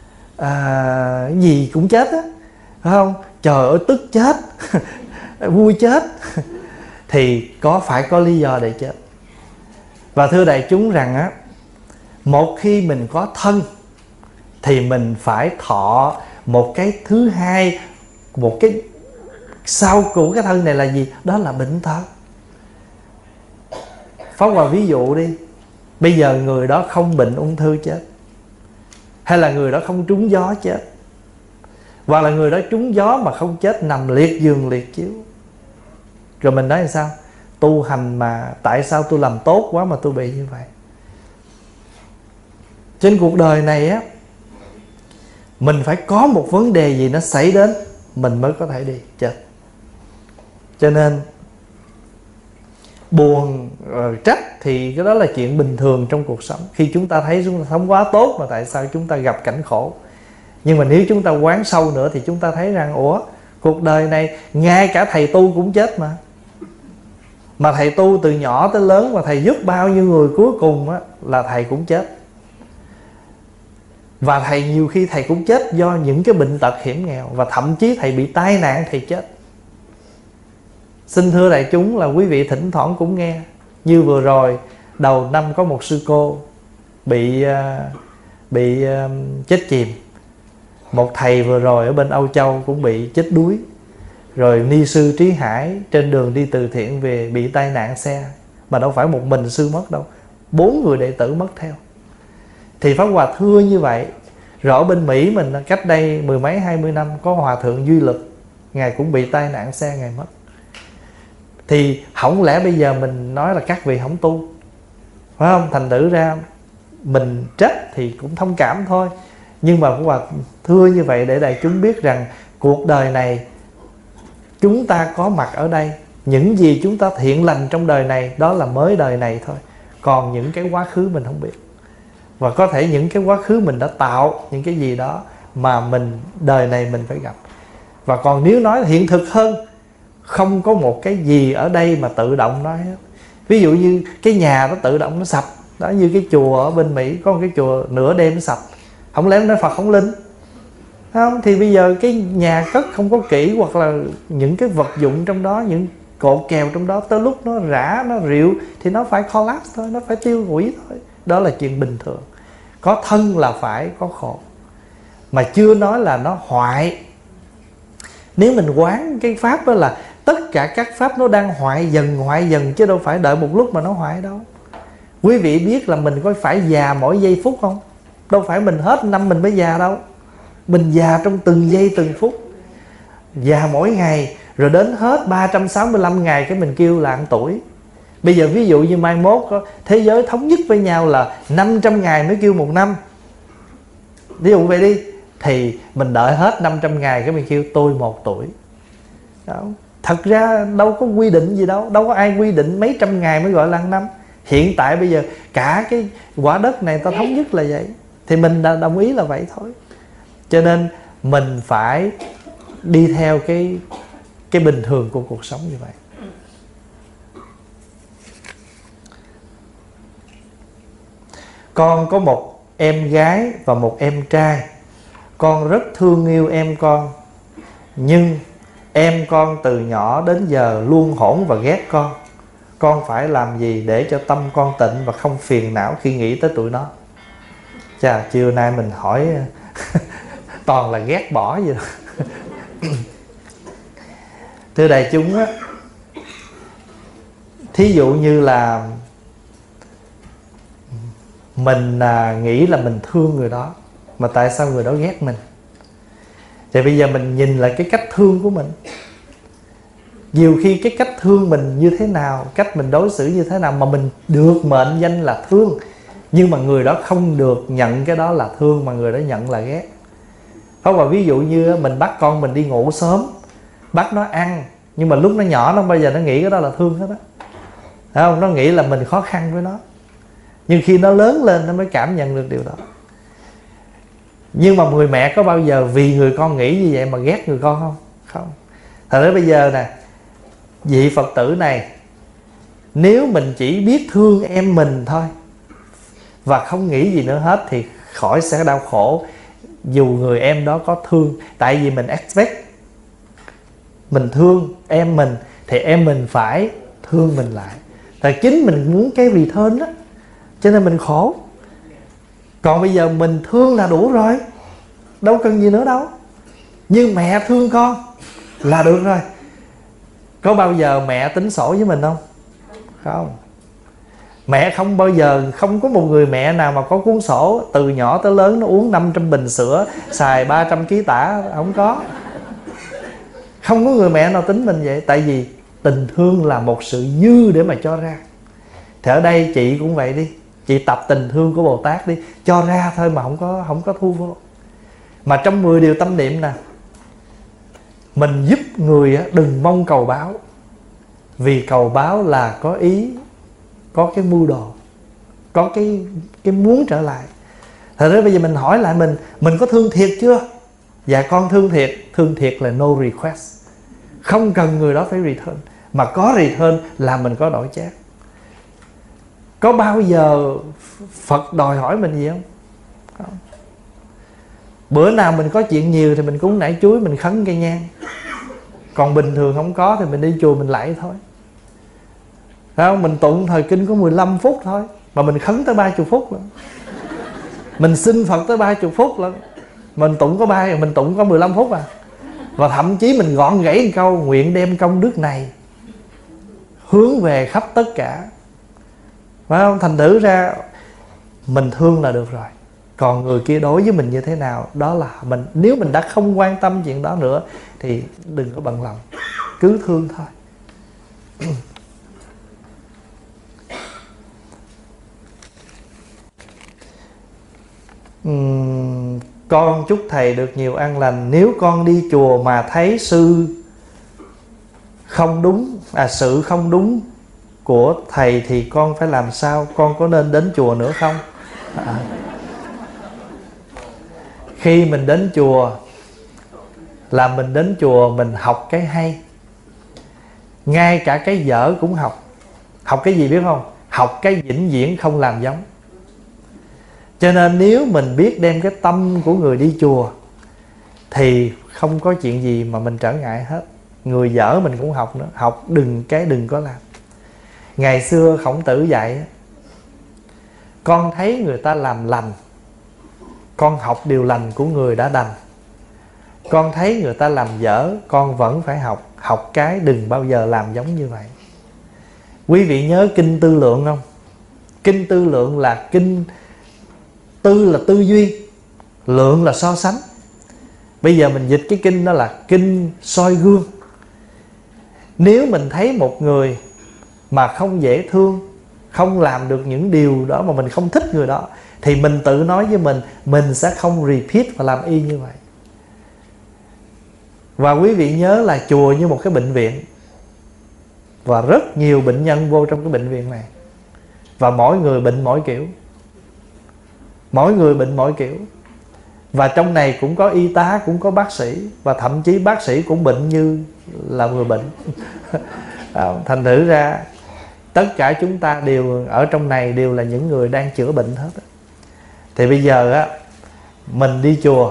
gì cũng chết á, phải không? Trời ơi, tức chết, vui chết. Thì phải có lý do để chết. Và thưa đại chúng rằng á, một khi mình có thân thì mình phải thọ một cái thứ hai, một cái sau của cái thân này là gì? Đó là bệnh tật. Pháp Hòa ví dụ đi. Bây giờ người đó không bệnh ung thư chết, hay là người đó không trúng gió chết, hoặc là người đó trúng gió mà không chết, nằm liệt giường liệt chiếu. Rồi mình nói là sao? Tu hành mà tại sao tôi làm tốt quá mà tôi bị như vậy? Trên cuộc đời này á, mình phải có một vấn đề gì nó xảy đến mình mới có thể đi chết. Cho nên buồn, trách thì cái đó là chuyện bình thường trong cuộc sống. Khi chúng ta thấy chúng ta sống quá tốt mà tại sao chúng ta gặp cảnh khổ. Nhưng mà nếu chúng ta quán sâu nữa thì chúng ta thấy rằng ủa, cuộc đời này ngay cả thầy tu cũng chết mà. Mà thầy tu từ nhỏ tới lớn mà thầy giúp bao nhiêu người, cuối cùng á, là thầy cũng chết. Và thầy nhiều khi thầy cũng chết do những cái bệnh tật hiểm nghèo. Và thậm chí thầy bị tai nạn thầy chết. Xin thưa đại chúng là quý vị thỉnh thoảng cũng nghe. Như vừa rồi đầu năm có một sư cô bị chết chìm. Một thầy vừa rồi ở bên Âu Châu cũng bị chết đuối. Rồi ni sư Trí Hải trên đường đi từ thiện về bị tai nạn xe. Mà đâu phải một mình sư mất đâu, 4 người đệ tử mất theo. Thì Pháp Hòa thưa như vậy. Rồi ở bên Mỹ mình cách đây 10 mấy 20 năm có Hòa thượng Duy Lực, ngài cũng bị tai nạn xe, ngài mất. Thì không lẽ bây giờ mình nói là các vị không tu, phải không? Thành thử ra mình trách thì cũng thông cảm thôi. Nhưng mà Pháp Hòa thưa như vậy để đại chúng biết rằng cuộc đời này chúng ta có mặt ở đây, những gì chúng ta thiện lành trong đời này đó là mới đời này thôi. Còn những cái quá khứ mình không biết. Và có thể những cái quá khứ mình đã tạo những cái gì đó mà mình đời này mình phải gặp. Và còn nếu nói hiện thực hơn, không có một cái gì ở đây mà tự động nói hết. Ví dụ như cái nhà nó tự động nó sập đó, như cái chùa ở bên Mỹ có một cái chùa nửa đêm nó sập. Không lẽ nói Phật không linh, không? Thì bây giờ cái nhà cất không có kỹ, hoặc là những cái vật dụng trong đó, những cột kèo trong đó, tới lúc nó rã, nó rệu thì nó phải collapse thôi, nó phải tiêu hủy thôi. Đó là chuyện bình thường. Có thân là phải có khổ. Mà chưa nói là nó hoại. Nếu mình quán cái pháp đó là tất cả các pháp nó đang hoại dần chứ đâu phải đợi một lúc mà nó hoại đâu. Quý vị biết là mình có phải già mỗi giây phút không? Đâu phải mình hết năm mình mới già đâu. Mình già trong từng giây từng phút, già mỗi ngày. Rồi đến hết 365 ngày cái mình kêu là ăn tuổi. Bây giờ ví dụ như mai mốt thế giới thống nhất với nhau là 500 ngày mới kêu một năm, ví dụ vậy đi, thì mình đợi hết 500 ngày cái mình kêu tôi 1 tuổi. Đó. Thật ra đâu có quy định gì đâu. Đâu có ai quy định mấy trăm ngày mới gọi là năm. Hiện tại bây giờ cả cái quả đất này ta thống nhất là vậy, thì mình đã đồng ý là vậy thôi. Cho nên mình phải đi theo cái bình thường của cuộc sống như vậy. Con có một em gái và một em trai. Con rất thương yêu em con, nhưng em con từ nhỏ đến giờ luôn hỗn và ghét con. Con phải làm gì để cho tâm con tịnh và không phiền não khi nghĩ tới tụi nó? Chà, chiều nay mình hỏi toàn là ghét bỏ vậy đó. Thưa đại chúng á, thí dụ như là mình nghĩ là mình thương người đó, mà tại sao người đó ghét mình? Thì bây giờ mình nhìn lại cái cách thương của mình. Nhiều khi cái cách thương mình như thế nào, cách mình đối xử như thế nào mà mình được mệnh danh là thương, nhưng mà người đó không được nhận cái đó là thương, mà người đó nhận là ghét. Không, và ví dụ như mình bắt con mình đi ngủ sớm, bắt nó ăn, nhưng mà lúc nó nhỏ nó bao giờ nó nghĩ cái đó là thương hết á. Thấy không? Nó nghĩ là mình khó khăn với nó. Nhưng khi nó lớn lên nó mới cảm nhận được điều đó. Nhưng mà người mẹ có bao giờ vì người con nghĩ như vậy mà ghét người con không? Không. Thật ra bây giờ nè, vị Phật tử này, nếu mình chỉ biết thương em mình thôi và không nghĩ gì nữa hết thì khỏi sẽ đau khổ dù người em đó có thương. Tại vì mình expect, mình thương em mình thì em mình phải thương mình lại. Tại chính mình muốn cái return đó, cho nên mình khổ. Còn bây giờ mình thương là đủ rồi, đâu cần gì nữa đâu. Nhưng mẹ thương con là được rồi. Có bao giờ mẹ tính sổ với mình không? Không. Mẹ không bao giờ, không có một người mẹ nào mà có cuốn sổ từ nhỏ tới lớn nó uống 500 bình sữa, xài 300 kg tả, không có. Không có người mẹ nào tính mình vậy. Tại vì tình thương là một sự dư để mà cho ra. Thì ở đây chị cũng vậy đi, chị tập tình thương của Bồ Tát đi, cho ra thôi mà không có thu vô. Mà trong 10 điều tâm niệm nè, mình giúp người đừng mong cầu báo, vì cầu báo là có ý, có cái mưu đồ, có cái muốn trở lại. Thật ra bây giờ mình hỏi lại mình có thương thiệt chưa? Dạ con thương thiệt. Thương thiệt là no request, không cần người đó phải return. Mà có return là mình có đổi chác. Có bao giờ Phật đòi hỏi mình gì không? Không. Bữa nào mình có chuyện nhiều thì mình cúng nải chuối, mình khấn cây nhang. Còn bình thường không có thì mình đi chùa mình lạy thôi. Thấy không? Mình tụng thời kinh có 15 phút thôi, mà mình khấn tới 30 phút lận. Mình xin Phật tới 30 phút lận. Mình tụng có 15 phút à. Và thậm chí mình gọn gãy một câu: nguyện đem công đức này hướng về khắp tất cả. Phải không? Thành thử ra mình thương là được rồi. Còn người kia đối với mình như thế nào, đó là mình. Nếu mình đã không quan tâm chuyện đó nữa thì đừng có bận lòng, cứ thương thôi. Con chúc thầy được nhiều an lành. Nếu con đi chùa mà thấy sự không đúng của thầy thì con phải làm sao? Con có nên đến chùa nữa không? Khi mình đến chùa là mình đến chùa mình học cái hay. Ngay cả cái dở cũng học. Học cái gì biết không? Học cái vĩnh viễn không làm giống. Cho nên nếu mình biết đem cái tâm của người đi chùa thì không có chuyện gì mà mình trở ngại hết. Người dở mình cũng học nữa. Học đừng có làm. Ngày xưa Khổng Tử dạy, con thấy người ta làm lành, con học điều lành của người đã đành. Con thấy người ta làm dở, con vẫn phải học. Học cái đừng bao giờ làm giống như vậy. Quý vị nhớ Kinh Tư Lượng không? Kinh tư lượng là kinh, tư là tư duy, lượng là so sánh. Bây giờ mình dịch cái kinh đó là kinh soi gương. Nếu mình thấy một người mà không dễ thương, không làm được những điều đó mà mình không thích người đó, thì mình tự nói với mình sẽ không repeat và làm y như vậy. Và quý vị nhớ là chùa như một cái bệnh viện, và rất nhiều bệnh nhân vô trong cái bệnh viện này, và mỗi người bệnh mỗi kiểu. Mỗi người bệnh mỗi kiểu. Và trong này cũng có y tá, cũng có bác sĩ, và thậm chí bác sĩ cũng bệnh như là người bệnh. Thành thử ra tất cả chúng ta đều ở trong này đều là những người đang chữa bệnh hết. Thì bây giờ á, mình đi chùa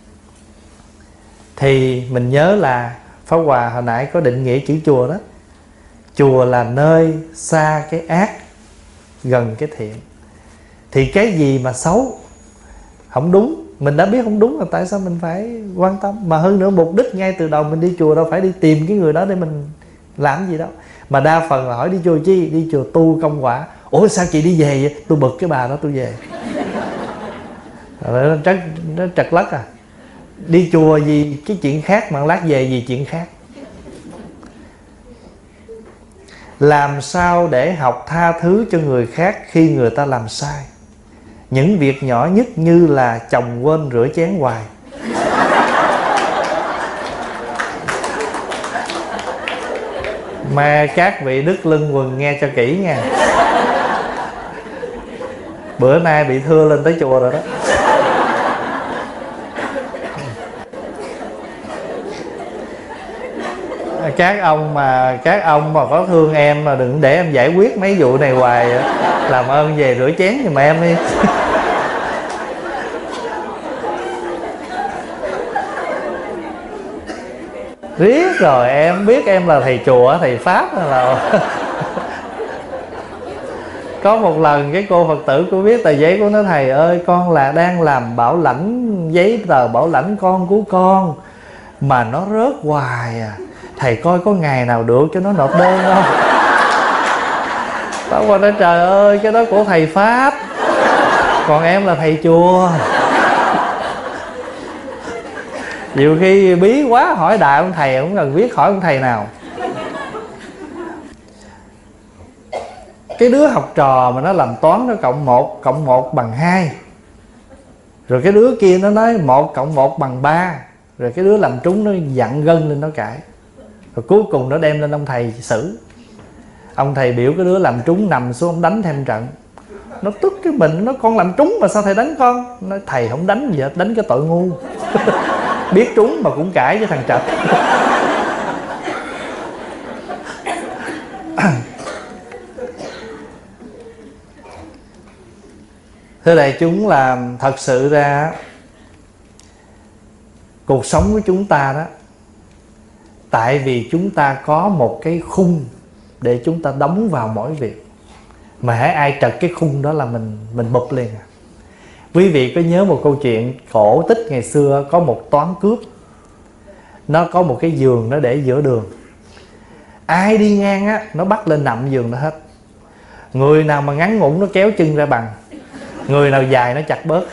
thì mình nhớ là Pháp Hòa hồi nãy có định nghĩa chữ chùa đó. Chùa là nơi xa cái ác, gần cái thiện. Thì cái gì mà xấu, không đúng, mình đã biết không đúng rồi, tại sao mình phải quan tâm? Mà hơn nữa mục đích ngay từ đầu mình đi chùa đâu phải đi tìm cái người đó để mình làm gì đâu. Mà đa phần là hỏi đi chùa chi? Đi chùa tu công quả. Ủa sao chị đi về vậy? Tôi bực cái bà đó tôi về. Nó trật lất à. Đi chùa gì cái chuyện khác, mà lát về gì chuyện khác. Làm sao để học tha thứ cho người khác khi người ta làm sai? Những việc nhỏ nhất như là chồng quên rửa chén hoài. Mà các vị đức lưng quần nghe cho kỹ nha. Bữa nay bị thưa lên tới chùa rồi đó. Các ông mà có thương em mà đừng để em giải quyết mấy vụ này hoài. Làm ơn về rửa chén giùm em đi. Riết rồi em biết em là thầy chùa, thầy Pháp là có một lần cái cô Phật tử cô viết tờ giấy, cô nói thầy ơi, con là đang làm bảo lãnh, giấy tờ bảo lãnh con của con mà nó rớt hoài à, thầy coi có ngày nào được cho nó nộp đơn không? Tao qua nói trời ơi, cái đó của thầy Pháp, còn em là thầy chùa. Nhiều khi bí quá hỏi đại ông thầy, không cần biết hỏi ông thầy nào. Cái đứa học trò mà nó làm toán nó cộng 1 bằng 2, rồi cái đứa kia nó nói 1 cộng 1 bằng 3, rồi cái đứa làm trúng nó dặn gân lên nó cãi, rồi cuối cùng nó đem lên ông thầy xử. Ông thầy biểu cái đứa làm trúng nằm xuống, ông đánh thêm trận. Nó tức cái mình, nó con làm trúng mà sao thầy đánh con? Nói thầy không đánh gì hết, đánh cái tội ngu. Biết trúng mà cũng cãi với thằng Trạch. Thưa đại chúng, là thật sự ra cuộc sống của chúng ta đó, tại vì chúng ta có một cái khung để chúng ta đóng vào mỗi việc, mà hãy ai trật cái khung đó là mình bụp liền à. Quý vị có nhớ một câu chuyện cổ tích ngày xưa, có một toán cướp, nó có một cái giường nó để giữa đường, ai đi ngang á nó bắt lên nằm giường đó hết. Người nào mà ngắn ngủn nó kéo chân ra bằng, người nào dài nó chặt bớt.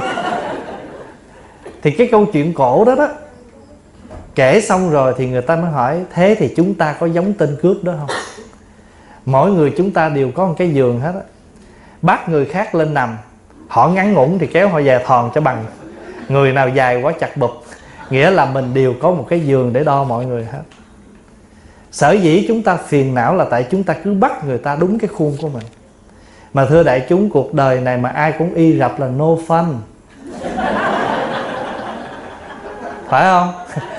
Thì cái câu chuyện cổ đó đó kể xong rồi thì người ta mới hỏi, thế thì chúng ta có giống tên cướp đó không? Mỗi người chúng ta đều có một cái giường hết á. Bắt người khác lên nằm, họ ngắn ngủn thì kéo họ dài thòn cho bằng, người nào dài quá chặt bụp. Nghĩa là mình đều có một cái giường để đo mọi người hết. Sở dĩ chúng ta phiền não là tại chúng ta cứ bắt người ta đúng cái khuôn của mình. Mà thưa đại chúng, cuộc đời này mà ai cũng y rập là no fun, phải không?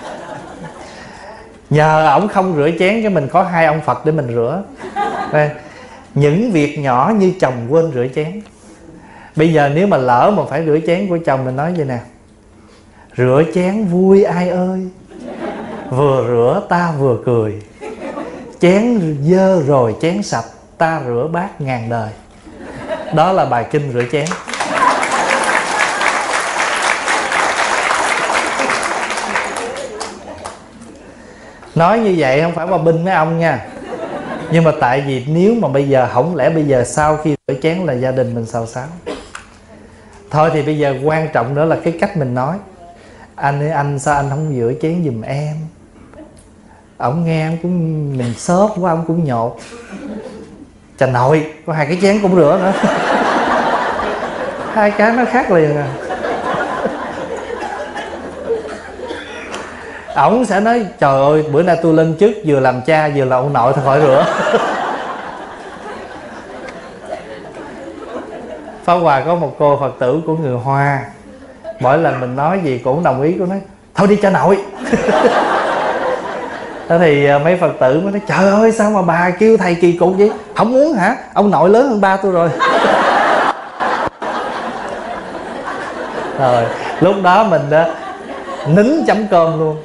Nhờ ổng không rửa chén cái mình có 2 ông Phật để mình rửa. Đây, những việc nhỏ như chồng quên rửa chén. Bây giờ nếu mà lỡ mà phải rửa chén của chồng, mình nói vậy nè: rửa chén vui ai ơi, vừa rửa ta vừa cười, chén dơ rồi chén sạch, ta rửa bát ngàn đời. Đó là bài kinh rửa chén. Nói như vậy không phải qua binh mấy ông nha. Nhưng mà tại vì nếu mà bây giờ không lẽ bây giờ sau khi rửa chén là gia đình mình xào xáo. Thôi thì bây giờ quan trọng nữa là cái cách mình nói. Anh ơi anh, sao anh không rửa chén giùm em? Ổng nghe ông cũng mình xốp quá, ông cũng nhột. Chà nội, có 2 cái chén cũng rửa nữa. 2 cái nó khác liền à. Ổng sẽ nói trời ơi bữa nay tôi lên chức, vừa làm cha vừa là ông nội thôi khỏi rửa. Pháp Hòa có một cô Phật tử của người Hoa, mỗi lần mình nói gì cũng đồng ý, cô nói thôi đi cha nội. Thế thì mấy Phật tử mới nói trời ơi sao mà bà kêu thầy kỳ cục vậy? Không muốn hả? Ông nội lớn hơn ba tôi rồi. Rồi lúc đó mình đã nín chấm cơm luôn.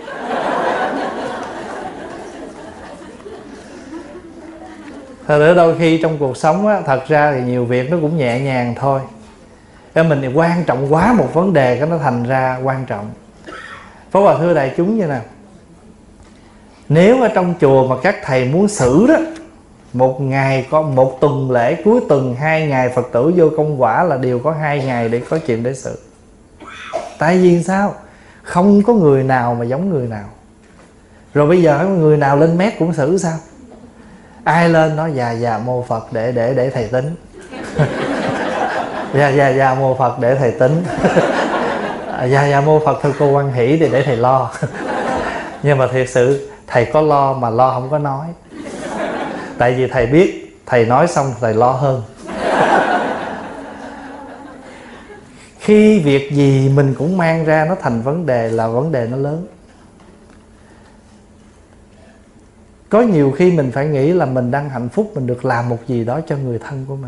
Thật ra đôi khi trong cuộc sống á, thật ra thì nhiều việc nó cũng nhẹ nhàng thôi. Cái mình thì quan trọng quá một vấn đề cái nó thành ra quan trọng. Pháp Hòa thưa đại chúng như nào, nếu ở trong chùa mà các thầy muốn xử đó, một ngày có một tuần lễ, cuối tuần 2 ngày Phật tử vô công quả là đều có 2 ngày để có chuyện để xử. Tại vì sao? Không có người nào mà giống người nào. Rồi bây giờ người nào lên mét cũng xử sao? Ai lên nói dạ mô Phật để thầy tính. Dạ mô Phật để thầy tính. Dạ mô Phật thôi cô quan hỷ để thầy lo. Nhưng mà thiệt sự thầy có lo mà lo không có nói. Tại vì thầy biết thầy nói xong thầy lo hơn. Khi việc gì mình cũng mang ra nó thành vấn đề là vấn đề nó lớn. Có nhiều khi mình phải nghĩ là mình đang hạnh phúc, mình được làm một gì đó cho người thân của mình.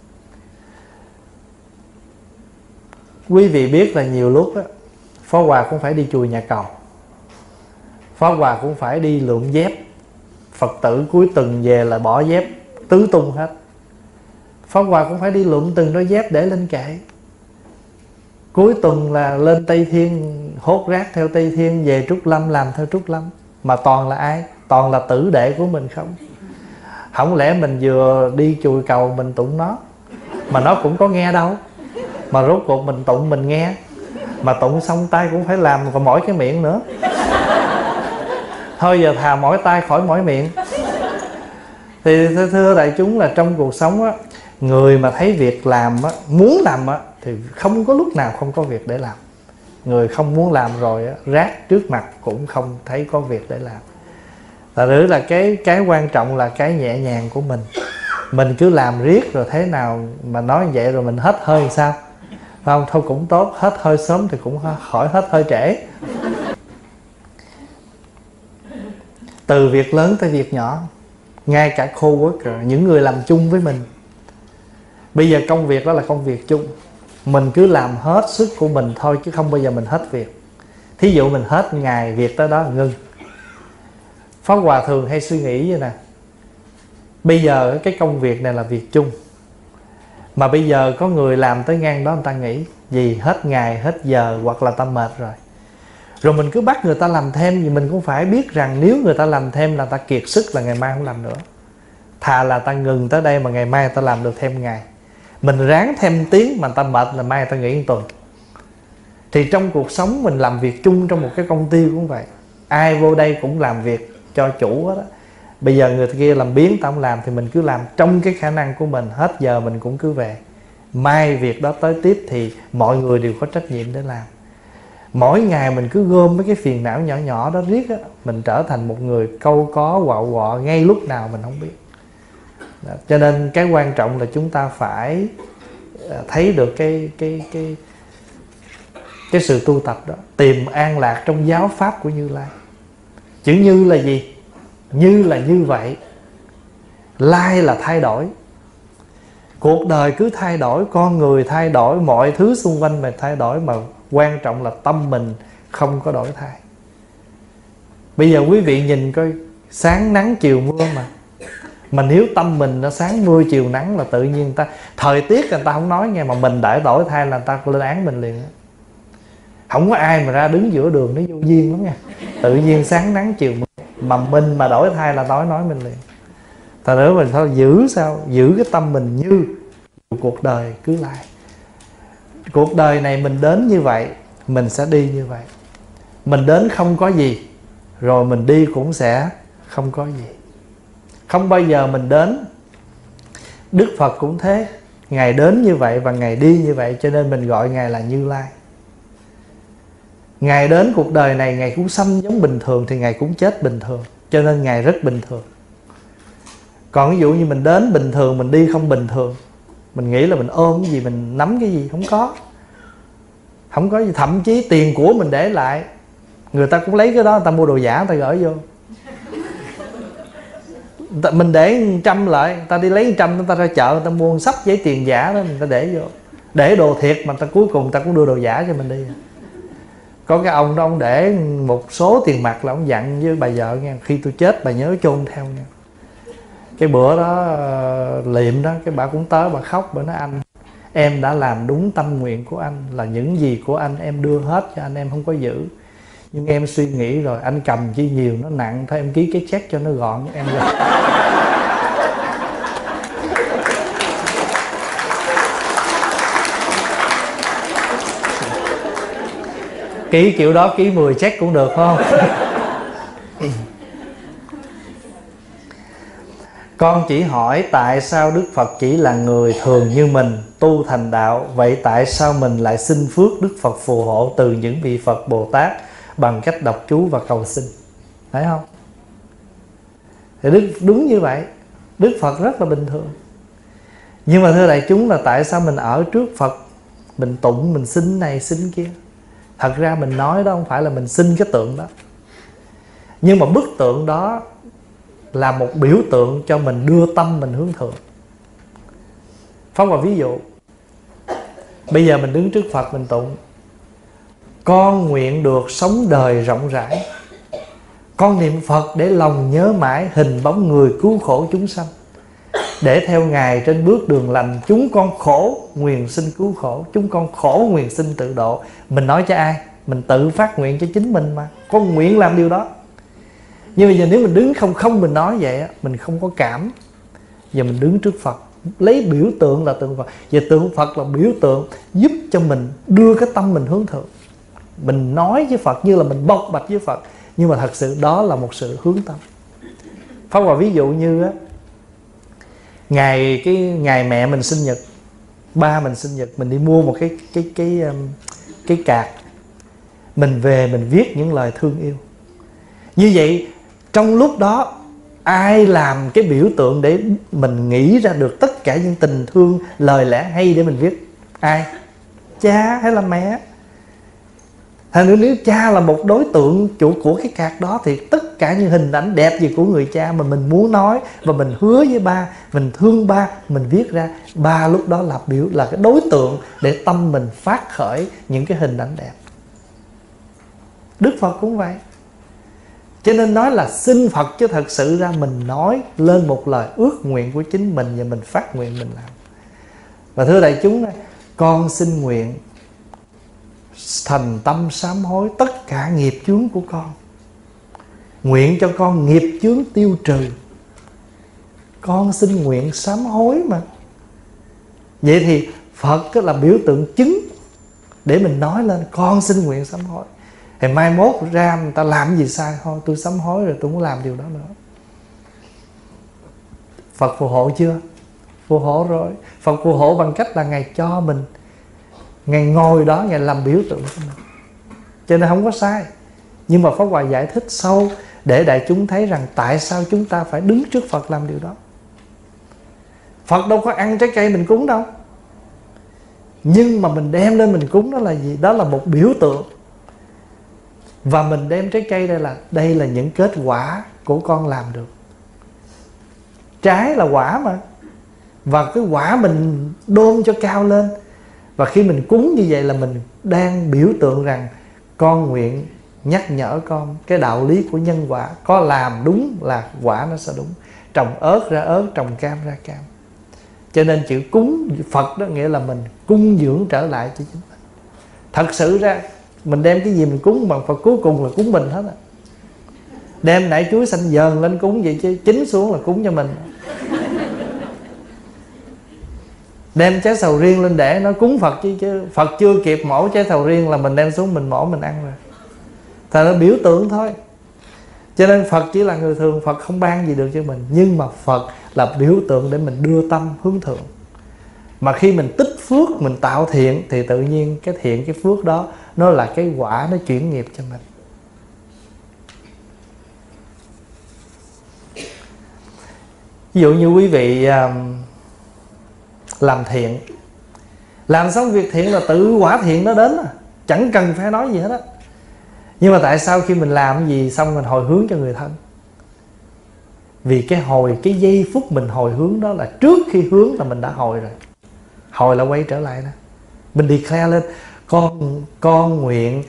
Quý vị biết là nhiều lúc á, Pháp Hòa cũng phải đi chùa Nhà Cầu, Pháp Hòa cũng phải đi lượm dép. Phật tử cuối tuần về là bỏ dép tứ tung hết. Pháp Hòa cũng phải đi lượm từng đôi dép để lên kệ. Cuối tuần là lên Tây Thiên hốt rác theo Tây Thiên, về Trúc Lâm làm theo Trúc Lâm. Mà toàn là ai? Toàn là tử đệ của mình không. Không lẽ mình vừa đi chùa Cầu mình tụng nó, mà nó cũng có nghe đâu. Mà rốt cuộc mình tụng mình nghe, mà tụng xong tay cũng phải làm, còn mỏi cái miệng nữa. Thôi giờ thà mỏi tay khỏi mỏi miệng. Thì thưa đại chúng là trong cuộc sống á, người mà thấy việc làm á, muốn làm á, thì không có lúc nào không có việc để làm. Người không muốn làm rồi á, rác trước mặt cũng không thấy có việc để làm. Thật sự là cái quan trọng là cái nhẹ nhàng của mình. Mình cứ làm riết rồi thế nào mà nói vậy rồi mình hết hơi sao? Không, thôi cũng tốt, hết hơi sớm thì cũng khỏi hết hơi trễ. Từ việc lớn tới việc nhỏ, ngay cả coworker, những người làm chung với mình. Bây giờ công việc đó là công việc chung, mình cứ làm hết sức của mình thôi, chứ không bao giờ mình hết việc. Thí dụ mình hết ngày việc tới đó ngưng. Pháp Hòa thường hay suy nghĩ vậy nè, bây giờ cái công việc này là việc chung, mà bây giờ có người làm tới ngang đó người ta nghĩ gì hết ngày hết giờ, hoặc là ta mệt rồi. Rồi mình cứ bắt người ta làm thêm, thì mình cũng phải biết rằng nếu người ta làm thêm là ta kiệt sức, là ngày mai không làm nữa. Thà là ta ngừng tới đây mà ngày mai ta làm được thêm ngày. Mình ráng thêm tiếng mà ta mệt là mai ta nghỉ một tuần. Thì trong cuộc sống mình làm việc chung trong một cái công ty cũng vậy. Ai vô đây cũng làm việc cho chủ hết đó. Bây giờ người kia làm biếng ta không làm, thì mình cứ làm trong cái khả năng của mình. Hết giờ mình cũng cứ về. Mai việc đó tới tiếp thì mọi người đều có trách nhiệm để làm. Mỗi ngày mình cứ gom mấy cái phiền não nhỏ nhỏ đó riết á, mình trở thành một người câu có quạo quọ ngay lúc nào mình không biết. Đó. Cho nên cái quan trọng là chúng ta phải thấy được cái sự tu tập đó, tìm an lạc trong giáo pháp của Như Lai. Chữ Như là gì? Như là như vậy, Lai là thay đổi. Cuộc đời cứ thay đổi, con người thay đổi, mọi thứ xung quanh mình thay đổi, mà quan trọng là tâm mình không có đổi thay. Bây giờ quý vị nhìn coi, sáng nắng chiều mưa mà nếu tâm mình nó sáng mưa chiều nắng là tự nhiên ta, thời tiết người ta không nói nghe, mà mình đã đổi thay là người ta lên án mình liền. Không có ai mà ra đứng giữa đường nó vô duyên lắm nha. Tự nhiên sáng nắng chiều mưa, mà mình mà đổi thay là nói mình liền. Thật nữa mình phải giữ sao? Giữ cái tâm mình như cuộc đời cứ lại. Cuộc đời này mình đến như vậy, mình sẽ đi như vậy. Mình đến không có gì, rồi mình đi cũng sẽ không có gì. Không bao giờ mình đến. Đức Phật cũng thế, Ngài đến như vậy và Ngài đi như vậy, cho nên mình gọi Ngài là Như Lai. Ngài đến cuộc đời này, Ngài cũng sanh giống bình thường thì Ngài cũng chết bình thường, cho nên Ngài rất bình thường. Còn ví dụ như mình đến bình thường, mình đi không bình thường, mình nghĩ là mình ôm cái gì, mình nắm cái gì, không có. Không có gì. Thậm chí tiền của mình để lại, người ta cũng lấy cái đó, người ta mua đồ giả, người ta gửi vô. Mình để 100 lại, người ta đi lấy 100, người ta ra chợ, người ta mua sắp giấy tiền giả đó, người ta để vô. Để đồ thiệt mà ta cuối cùng người ta cũng đưa đồ giả cho mình đi. Có cái ông đó, ông để một số tiền mặt là ông dặn với bà vợ nha, khi tôi chết bà nhớ chôn theo nha. Cái bữa đó liệm đó, cái bà cũng tới, bà khóc, bà nói anh, em đã làm đúng tâm nguyện của anh, là những gì của anh em đưa hết cho anh, em không có giữ. Nhưng em suy nghĩ rồi, anh cầm chi nhiều nó nặng, thôi em ký cái check cho nó gọn em rồi. Ký kiểu đó ký 10 check cũng được không? Con chỉ hỏi tại sao Đức Phật chỉ là người thường như mình tu thành đạo, vậy tại sao mình lại xin phước Đức Phật phù hộ từ những vị Phật Bồ Tát bằng cách đọc chú và cầu xin? Thấy không? Thì đúng như vậy, Đức Phật rất là bình thường. Nhưng mà thưa đại chúng, là tại sao mình ở trước Phật, mình tụng, mình xin này xin kia? Thật ra mình nói đó không phải là mình xin cái tượng đó, nhưng mà bức tượng đó là một biểu tượng cho mình đưa tâm mình hướng thượng. Phóng vào ví dụ, bây giờ mình đứng trước Phật mình tụng: con nguyện được sống đời rộng rãi, con niệm Phật để lòng nhớ mãi hình bóng người cứu khổ chúng sanh, để theo Ngài trên bước đường lành. Chúng con khổ nguyện xin cứu khổ, chúng con khổ nguyện xin tự độ. Mình nói cho ai? Mình tự phát nguyện cho chính mình mà. Con nguyện làm điều đó. Nhưng bây giờ nếu mình đứng không mình nói vậy, mình không có cảm. Giờ mình đứng trước Phật, lấy biểu tượng là tượng Phật. Giờ tượng Phật là biểu tượng giúp cho mình đưa cái tâm mình hướng thượng. Mình nói với Phật như là mình bộc bạch với Phật, nhưng mà thật sự đó là một sự hướng tâm. Phát vào ví dụ như á, ngày mẹ mình sinh nhật, ba mình sinh nhật, mình đi mua một cái card, mình về mình viết những lời thương yêu. Như vậy trong lúc đó ai làm cái biểu tượng để mình nghĩ ra được tất cả những tình thương, lời lẽ hay để mình viết? Ai? Cha hay là mẹ? Thành nữa, nếu cha là một đối tượng chủ của cái card đó, thì tất cả những hình ảnh đẹp gì của người cha mà mình muốn nói và mình hứa với ba, mình thương ba, mình viết ra, ba lúc đó là cái đối tượng để tâm mình phát khởi những cái hình ảnh đẹp. Đức Phật cũng vậy. Cho nên nói là xin Phật, chứ thật sự ra mình nói lên một lời ước nguyện của chính mình và mình phát nguyện mình làm. Và thưa đại chúng, con xin nguyện thành tâm sám hối tất cả nghiệp chướng của con, nguyện cho con nghiệp chướng tiêu trừ. Con xin nguyện sám hối mà. Vậy thì Phật là biểu tượng chứng để mình nói lên con xin nguyện sám hối. Thì mai mốt ra người ta làm gì sai, thôi tôi sám hối rồi, tôi không làm điều đó nữa. Phật phù hộ chưa? Phù hộ rồi. Phật phù hộ bằng cách là Ngài cho mình, Ngài ngồi đó, Ngài làm biểu tượng của mình, cho nên không có sai. Nhưng mà Pháp Hòa giải thích sâu để đại chúng thấy rằng tại sao chúng ta phải đứng trước Phật làm điều đó. Phật đâu có ăn trái cây mình cúng đâu, nhưng mà mình đem lên mình cúng đó là gì? Đó là một biểu tượng. Và mình đem trái cây đây là những kết quả của con làm được. Trái là quả mà, và cái quả mình đôn cho cao lên. Và khi mình cúng như vậy là mình đang biểu tượng rằng con nguyện nhắc nhở con cái đạo lý của nhân quả. Có làm đúng là quả nó sẽ đúng. Trồng ớt ra ớt, trồng cam ra cam. Cho nên chữ cúng Phật đó nghĩa là mình cung dưỡng trở lại cho chính mình. Thật sự ra mình đem cái gì mình cúng bằng Phật, cuối cùng là cúng mình hết á. Đem nải chuối xanh dờn lên cúng vậy chứ chín xuống là cúng cho mình. Đem trái sầu riêng lên để nó cúng Phật chứ Phật chưa kịp mổ trái sầu riêng là mình đem xuống mình mổ mình ăn rồi. Thật nó biểu tượng thôi. Cho nên Phật chỉ là người thường, Phật không ban gì được cho mình. Nhưng mà Phật là biểu tượng để mình đưa tâm hướng thượng. Mà khi mình tích phước, mình tạo thiện, thì tự nhiên cái thiện, cái phước đó nó là cái quả, nó chuyển nghiệp cho mình. Ví dụ như quý vị làm thiện, làm xong việc thiện là tự quả thiện nó đến, chẳng cần phải nói gì hết á. Nhưng mà tại sao khi mình làm gì xong mình hồi hướng cho người thân? Vì cái giây phút mình hồi hướng đó là trước khi hướng là mình đã hồi rồi. Hồi là quay trở lại đó. Mình declare lên, con nguyện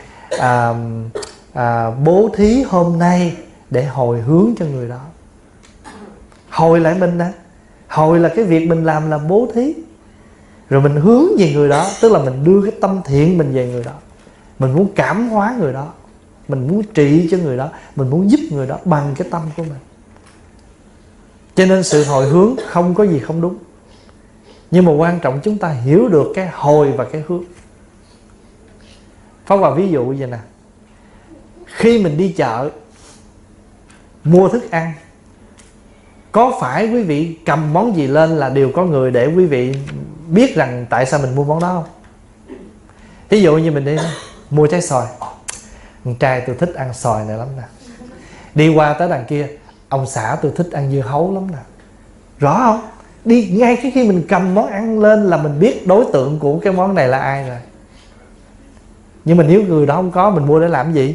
bố thí hôm nay để hồi hướng cho người đó. Hồi lại mình nè. Hồi là cái việc mình làm là bố thí. Rồi mình hướng về người đó, tức là mình đưa cái tâm thiện mình về người đó. Mình muốn cảm hóa người đó, mình muốn trị cho người đó, mình muốn giúp người đó bằng cái tâm của mình. Cho nên sự hồi hướng không có gì không đúng. Nhưng mà quan trọng chúng ta hiểu được cái hồi và cái hướng. Pháp Hòa ví dụ vậy nè. Khi mình đi chợ mua thức ăn, có phải quý vị cầm món gì lên là đều có người để quý vị biết rằng tại sao mình mua món đó không? Ví dụ như mình đi mua trái xoài, con trai tôi thích ăn xoài này lắm nè. Đi qua tới đằng kia, ông xã tôi thích ăn dưa hấu lắm nè. Rõ không? Đi ngay cái khi mình cầm món ăn lên là mình biết đối tượng của cái món này là ai rồi. Nhưng mà nếu người đó không có, mình mua để làm gì?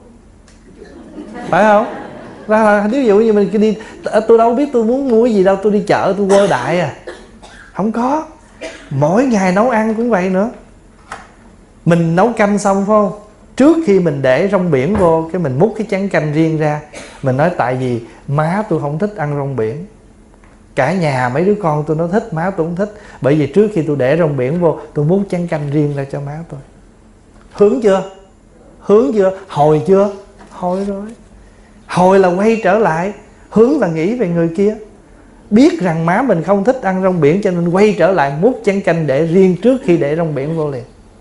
Phải không? Ví dụ như mình đi, tôi đâu biết tôi muốn mua cái gì đâu, tôi đi chợ tôi quơ đại à. Không có. Mỗi ngày nấu ăn cũng vậy nữa. Mình nấu canh xong phải không? Trước khi mình để rong biển vô, cái mình múc cái chén canh riêng ra. Mình nói tại vì má tôi không thích ăn rong biển. Cả nhà mấy đứa con tôi nó thích, má tôi không thích. Bởi vì trước khi tôi để rong biển vô, tôi múc chén canh riêng ra cho má tôi. Hướng chưa? Hướng chưa? Hồi chưa? Hồi rồi. Hồi là quay trở lại. Hướng là nghĩ về người kia. Biết rằng má mình không thích ăn rong biển, cho nên quay trở lại múc chén canh để riêng trước khi để rong biển vô liền.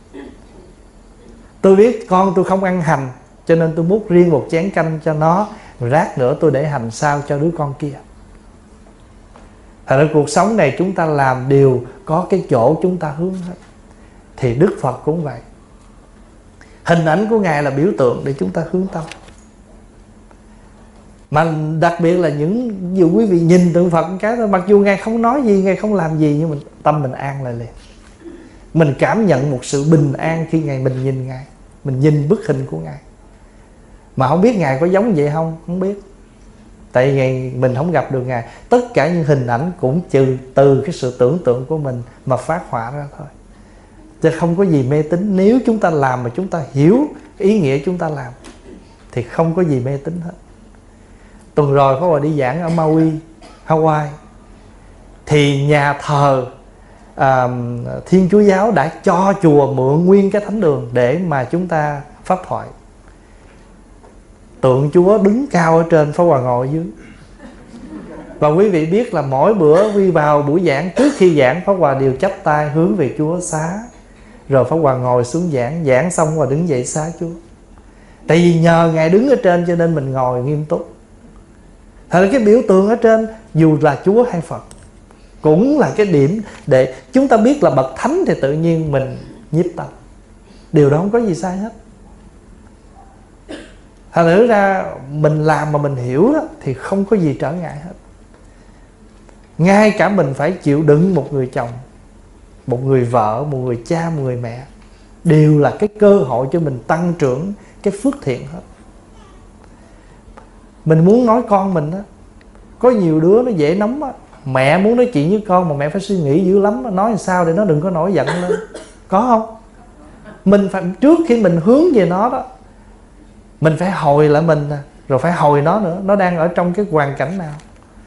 Tôi biết con tôi không ăn hành, cho nên tôi múc riêng một chén canh cho nó, rồi rát nữa tôi để hành sao cho đứa con kia. Thật ra cuộc sống này chúng ta làm đều có cái chỗ chúng ta hướng hết. Thì Đức Phật cũng vậy. Hình ảnh của Ngài là biểu tượng để chúng ta hướng tâm. Mà đặc biệt là ví dụ quý vị nhìn tượng Phật một cái thôi, mặc dù Ngài không nói gì, Ngài không làm gì, nhưng tâm mình an lại liền. Mình cảm nhận một sự bình an khi mình nhìn Ngài, mình nhìn bức hình của Ngài. Mà không biết Ngài có giống vậy không? Không biết. Tại vì mình không gặp được Ngài. Tất cả những hình ảnh cũng từ cái sự tưởng tượng của mình mà phát họa ra thôi. Chứ không có gì mê tín. Nếu chúng ta làm mà chúng ta hiểu ý nghĩa chúng ta làm thì không có gì mê tín hết. Tuần rồi có đi giảng ở Maui, Hawaii. Thì nhà thờ Thiên Chúa Giáo đã cho chùa mượn nguyên cái thánh đường để mà chúng ta pháp thoại. Tượng Chúa đứng cao ở trên, Pháp Hòa ngồi ở dưới. Và quý vị biết là mỗi bữa quy vào buổi giảng, trước khi giảng Pháp Hòa đều chắp tay hướng về Chúa xá. Rồi Pháp Hòa ngồi xuống giảng xong và đứng dậy xá Chúa. Tại vì nhờ Ngài đứng ở trên cho nên mình ngồi nghiêm túc. Thật ra cái biểu tượng ở trên, dù là Chúa hay Phật, cũng là cái điểm để chúng ta biết là bậc thánh, thì tự nhiên mình nhiếp tâm. Điều đó không có gì sai hết. Thật ra mình làm mà mình hiểu đó, thì không có gì trở ngại hết. Ngay cả mình phải chịu đựng một người chồng, một người vợ, một người cha, một người mẹ, đều là cái cơ hội cho mình tăng trưởng cái phước thiện hết. Mình muốn nói con mình đó, có nhiều đứa nó dễ nóng á. Mẹ muốn nói chuyện với con mà mẹ phải suy nghĩ dữ lắm, nói làm sao để nó đừng có nổi giận lên. Có không? Mình phải, trước khi mình hướng về nó đó, mình phải hồi lại mình, rồi phải hồi nó nữa. Nó đang ở trong cái hoàn cảnh nào.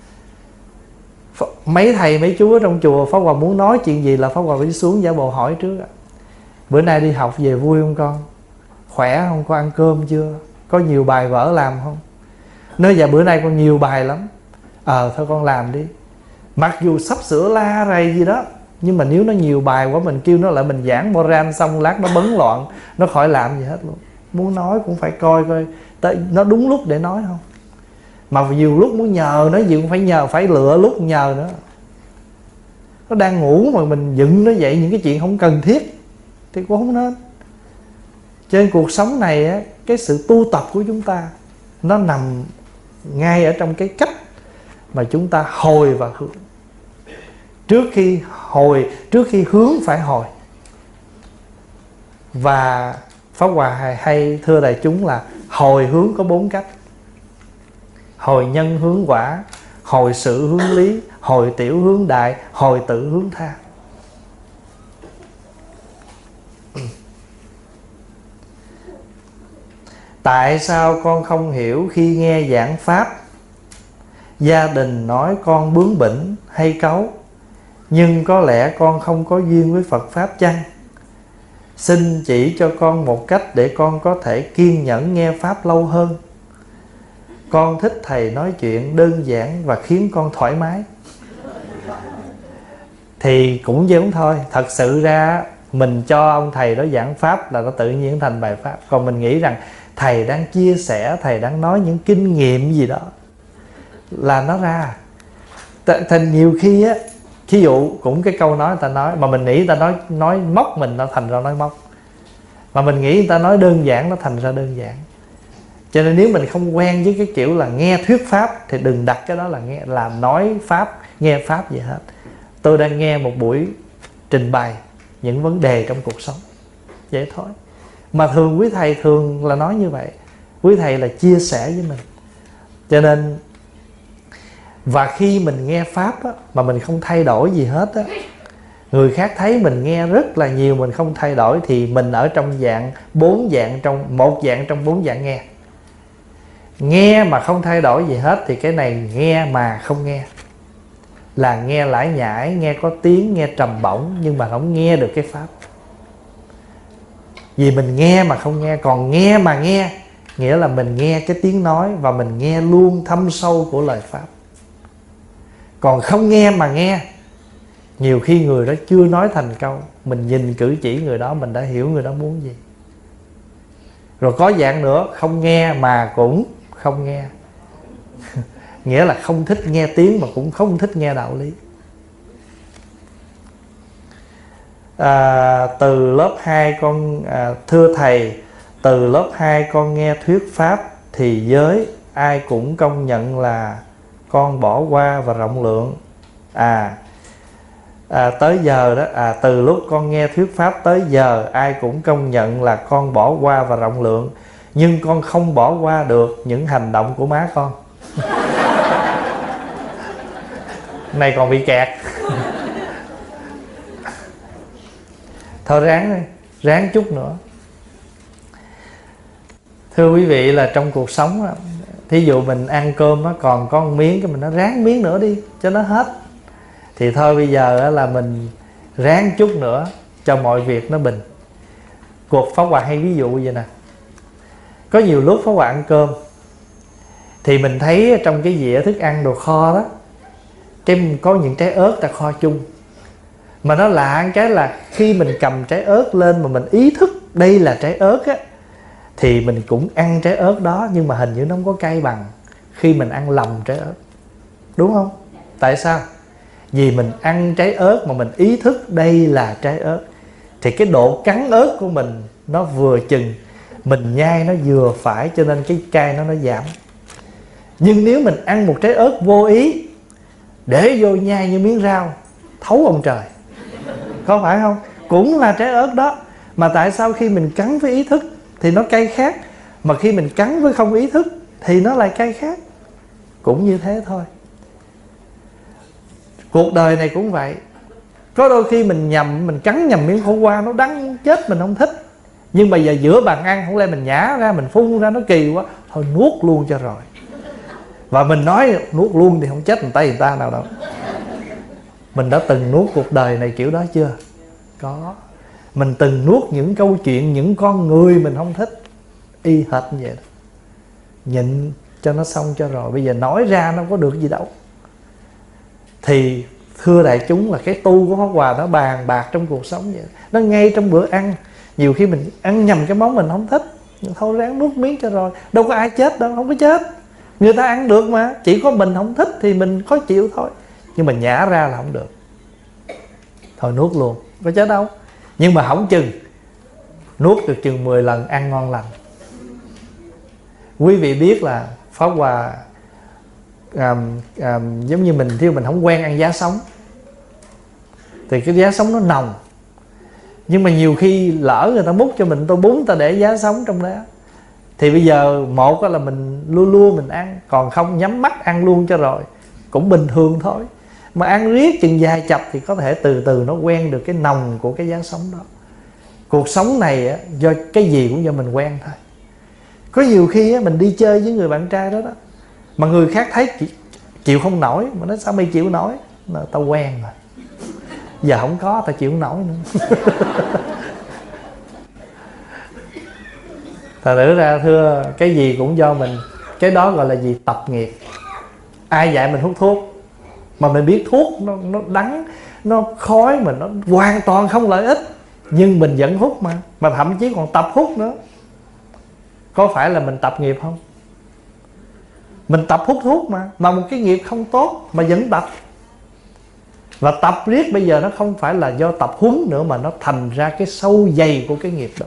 Mấy thầy mấy chú ở trong chùa, Pháp Hòa muốn nói chuyện gì là Pháp Hòa phải xuống giả bộ hỏi trước. Bữa nay đi học về vui không con? Khỏe không? Có ăn cơm chưa? Có nhiều bài vở làm không? Nói dạ bữa nay con nhiều bài lắm. Thôi con làm đi. Mặc dù sắp sửa la rầy gì đó, Nhưng mà nếu nó nhiều bài quá, mình kêu nó lại mình giảng moral xong lát nó bấn loạn, nó khỏi làm gì hết luôn. Muốn nói cũng phải coi nó đúng lúc để nói không. Mà nhiều lúc muốn nhờ nó gì cũng phải nhờ, phải lựa lúc nhờ nữa. Nó đang ngủ mà mình dựng nó dậy những cái chuyện không cần thiết thì cũng không nên. Trên cuộc sống này á, cái sự tu tập của chúng ta nó nằm ngay ở trong cái cách mà chúng ta hồi và hướng. Trước khi hướng phải hồi. Và Pháp Hòa hay thưa đại chúng là hồi hướng có 4 cách: hồi nhân hướng quả, hồi sự hướng lý, hồi tiểu hướng đại, hồi tự hướng tha. Tại sao con không hiểu khi nghe giảng pháp? Gia đình nói con bướng bỉnh hay cáu, nhưng có lẽ con không có duyên với Phật Pháp chăng? Xin chỉ cho con một cách để con có thể kiên nhẫn nghe Pháp lâu hơn. Con thích thầy nói chuyện đơn giản và khiến con thoải mái. Thì cũng giống thôi. Thật sự ra mình cho ông thầy đó giảng Pháp là nó tự nhiên thành bài Pháp. Còn mình nghĩ rằng thầy đang chia sẻ, thầy đang nói những kinh nghiệm gì đó là nó ra. Thành nhiều khi á, thí dụ cũng cái câu nói người ta nói mà mình nghĩ người ta nói móc mình, nó thành ra nói móc. Mà mình nghĩ người ta nói đơn giản, nó thành ra đơn giản. Cho nên nếu mình không quen với cái kiểu là nghe thuyết Pháp thì đừng đặt cái đó là nghe làm nói Pháp, nghe Pháp gì hết. Tôi đang nghe một buổi trình bày những vấn đề trong cuộc sống, vậy thôi. Mà thường quý thầy thường là nói như vậy. Quý thầy là chia sẻ với mình. Cho nên và khi mình nghe Pháp á, mà mình không thay đổi gì hết á, người khác thấy mình nghe rất là nhiều, mình không thay đổi, thì mình ở trong dạng 4 dạng, trong một dạng trong 4 dạng nghe. Nghe mà không thay đổi gì hết thì cái này nghe mà không nghe, là nghe lải nhải, nghe có tiếng, nghe trầm bổng, nhưng mà không nghe được cái Pháp. Vì mình nghe mà không nghe. Còn nghe mà nghe nghĩa là mình nghe cái tiếng nói và mình nghe luôn thâm sâu của lời Pháp. Còn không nghe mà nghe, nhiều khi người đó chưa nói thành câu, mình nhìn cử chỉ người đó mình đã hiểu người đó muốn gì. Rồi có dạng nữa, không nghe mà cũng không nghe. Nghĩa là không thích nghe tiếng mà cũng không thích nghe đạo lý. Từ lớp 2 con thưa thầy, từ lớp 2 con nghe thuyết Pháp thì giới ai cũng công nhận là con bỏ qua và rộng lượng. Tới giờ đó, từ lúc con nghe thuyết Pháp tới giờ ai cũng công nhận là con bỏ qua và rộng lượng, nhưng con không bỏ qua được những hành động của má con. Này còn bị kẹt. Thôi ráng chút nữa. Thưa quý vị, là trong cuộc sống đó, thí dụ mình ăn cơm nó còn có một miếng, cái mình nói ráng miếng nữa đi cho nó hết. Thì thôi bây giờ là mình ráng chút nữa cho mọi việc nó bình. Cuộc Pháp Hòa hay ví dụ vậy nè. Có nhiều lúc Pháp Hòa ăn cơm thì mình thấy trong cái dĩa thức ăn đồ kho đó, có những trái ớt ta kho chung. Mà nó lạ cái là khi mình cầm trái ớt lên mà mình ý thức đây là trái ớt á, thì mình cũng ăn trái ớt đó, nhưng mà hình như nó không có cay bằng khi mình ăn lầm trái ớt. Đúng không? Tại sao? Vì mình ăn trái ớt mà mình ý thức đây là trái ớt, thì cái độ cắn ớt của mình nó vừa chừng, mình nhai nó vừa phải, cho nên cái cay nó giảm. Nhưng nếu mình ăn một trái ớt vô ý, để vô nhai như miếng rau, thấu ông trời, có phải không? Cũng là trái ớt đó. Mà tại sao khi mình cắn với ý thức thì nó cay khác, mà khi mình cắn với không ý thức thì nó lại cay khác? Cũng như thế thôi. Cuộc đời này cũng vậy. Có đôi khi mình cắn nhầm miếng khổ qua, nó đắng chết, mình không thích. Nhưng mà giờ giữa bàn ăn không lẽ mình nhả ra, mình phun ra, nó kỳ quá, thôi nuốt luôn cho rồi. Và mình nói nuốt luôn thì không chết tay người ta nào đâu. Mình đã từng nuốt cuộc đời này kiểu đó chưa? Có. Mình từng nuốt những câu chuyện, những con người mình không thích, y hệt như vậy đó. Nhịn cho nó xong cho rồi. Bây giờ nói ra nó có được gì đâu. Thì thưa đại chúng là cái tu của Pháp Hòa nó bàn bạc trong cuộc sống vậy. Nó ngay trong bữa ăn. Nhiều khi mình ăn nhầm cái món mình không thích, thôi ráng nuốt miếng cho rồi. Đâu có ai chết đâu, không có chết. Người ta ăn được mà. Chỉ có mình không thích thì mình khó chịu thôi. Nhưng mà nhả ra là không được. Thôi nuốt luôn, có chết đâu. Nhưng mà hỏng chừng nuốt được chừng 10 lần ăn ngon lành. Quý vị biết là Pháp Hòa giống như mình, khi mình không quen ăn giá sống thì cái giá sống nó nồng. Nhưng mà nhiều khi lỡ người ta múc cho mình tô bún, người ta để giá sống trong đó, thì bây giờ một là mình lua mình ăn, còn không nhắm mắt ăn luôn cho rồi, cũng bình thường thôi. Mà ăn riết chừng vài chập thì có thể từ từ nó quen được cái nồng của cái giá sống đó. Cuộc sống này do cái gì cũng do mình quen thôi. Có nhiều khi mình đi chơi với người bạn trai đó mà người khác thấy chịu không nổi, mà nói sao mày chịu nổi? Mà tao quen rồi, giờ không có tao chịu không nổi nữa. Thật sự ra thưa, cái gì cũng do mình. Cái đó gọi là gì? Tập nghiệp. Ai dạy mình hút thuốc? Mà mình biết thuốc nó đắng, nó khói, mà nó hoàn toàn không lợi ích, nhưng mình vẫn hút mà thậm chí còn tập hút nữa. Có phải là mình tập nghiệp không? Mình tập hút thuốc mà một cái nghiệp không tốt mà vẫn tập. Và tập riết bây giờ nó không phải là do tập huấn nữa, mà nó thành ra cái sâu dày của cái nghiệp đó.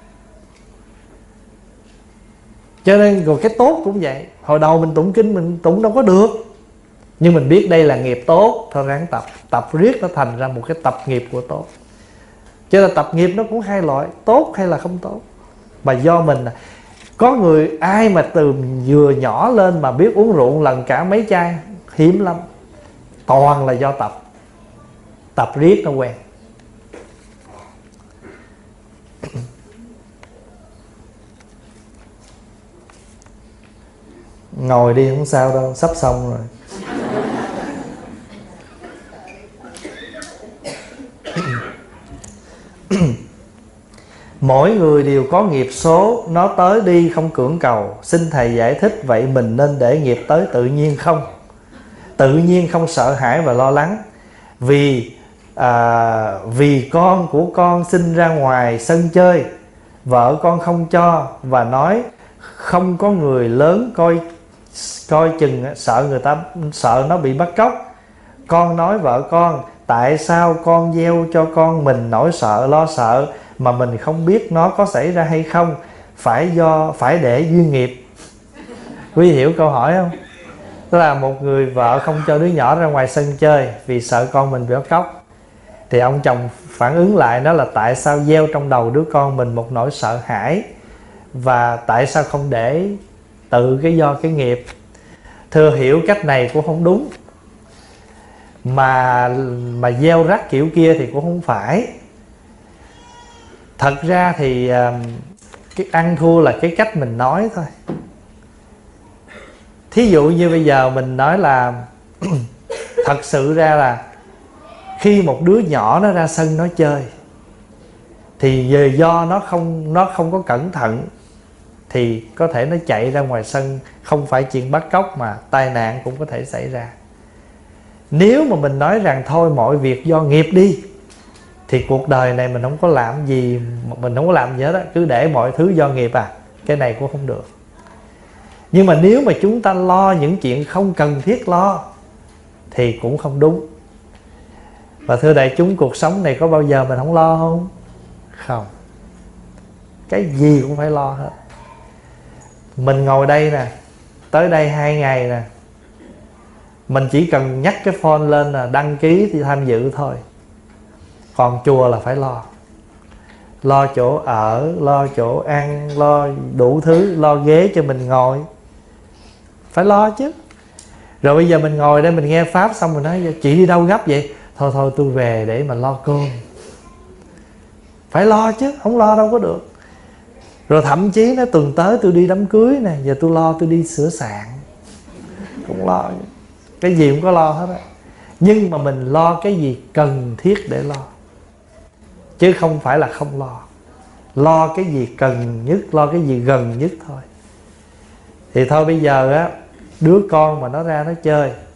Cho nên rồi cái tốt cũng vậy. Hồi đầu mình tụng kinh mình tụng đâu có được, nhưng mình biết đây là nghiệp tốt, thôi ráng tập. Tập riết nó thành ra một cái tập nghiệp của tốt. Cho nên tập nghiệp nó cũng hai loại, tốt hay là không tốt. Mà do mình, có người ai mà từ vừa nhỏ lên mà biết uống rượu lần cả mấy chai, hiếm lắm. Toàn là do tập. Tập riết nó quen. Ngồi đi không sao đâu, sắp xong rồi. Mỗi người đều có nghiệp số, nó tới đi không cưỡng cầu. Xin thầy giải thích vậy mình nên để nghiệp tới tự nhiên không? Tự nhiên không sợ hãi và lo lắng. Vì con của con sinh ra ngoài sân chơi, vợ con không cho và nói không có người lớn coi chừng, sợ nó bị bắt cóc. Con nói vợ con, tại sao con gieo cho con mình nỗi sợ lo sợ mà mình không biết nó có xảy ra hay không? Phải để duyên nghiệp. Quý hiểu câu hỏi không? Tức là một người vợ không cho đứa nhỏ ra ngoài sân chơi vì sợ con mình bị bắt cóc, thì ông chồng phản ứng lại đó là tại sao gieo trong đầu đứa con mình một nỗi sợ hãi, và tại sao không để do cái nghiệp. Thưa hiểu cách này cũng không đúng, mà gieo rắc kiểu kia thì cũng không phải. Thật ra thì cái ăn thua là cái cách mình nói thôi. Thí dụ như bây giờ mình nói là thật sự ra là khi một đứa nhỏ nó ra sân nó chơi, thì do nó không có cẩn thận, thì có thể nó chạy ra ngoài sân, không phải chuyện bắt cóc mà tai nạn cũng có thể xảy ra. Nếu mà mình nói rằng thôi mọi việc do nghiệp đi, thì cuộc đời này mình không có làm gì, hết á, cứ để mọi thứ do nghiệp cái này cũng không được. Nhưng mà nếu mà chúng ta lo những chuyện không cần thiết lo thì cũng không đúng. Và thưa đại chúng, cuộc sống này có bao giờ mình không lo không? Không. Cái gì cũng phải lo hết. Mình ngồi đây nè, tới đây 2 ngày nè, mình chỉ cần nhắc cái phone lên là đăng ký thì tham dự thôi. Còn chùa là phải lo. Lo chỗ ở, lo chỗ ăn, lo đủ thứ, lo ghế cho mình ngồi. Phải lo chứ. Rồi bây giờ mình ngồi đây mình nghe Pháp xong mình nói chị đi đâu gấp vậy? Thôi tôi về để mà lo cơm. Phải lo chứ, không lo đâu có được. Rồi thậm chí nó tuần tới tôi đi đám cưới nè, giờ tôi lo tôi đi sửa soạn, cũng lo. Cái gì cũng có lo hết á. Nhưng mà mình lo cái gì cần thiết để lo, chứ không phải là không lo. Lo cái gì cần nhất, lo cái gì gần nhất thôi. Thì thôi bây giờ á, đứa con mà nó ra nó chơi,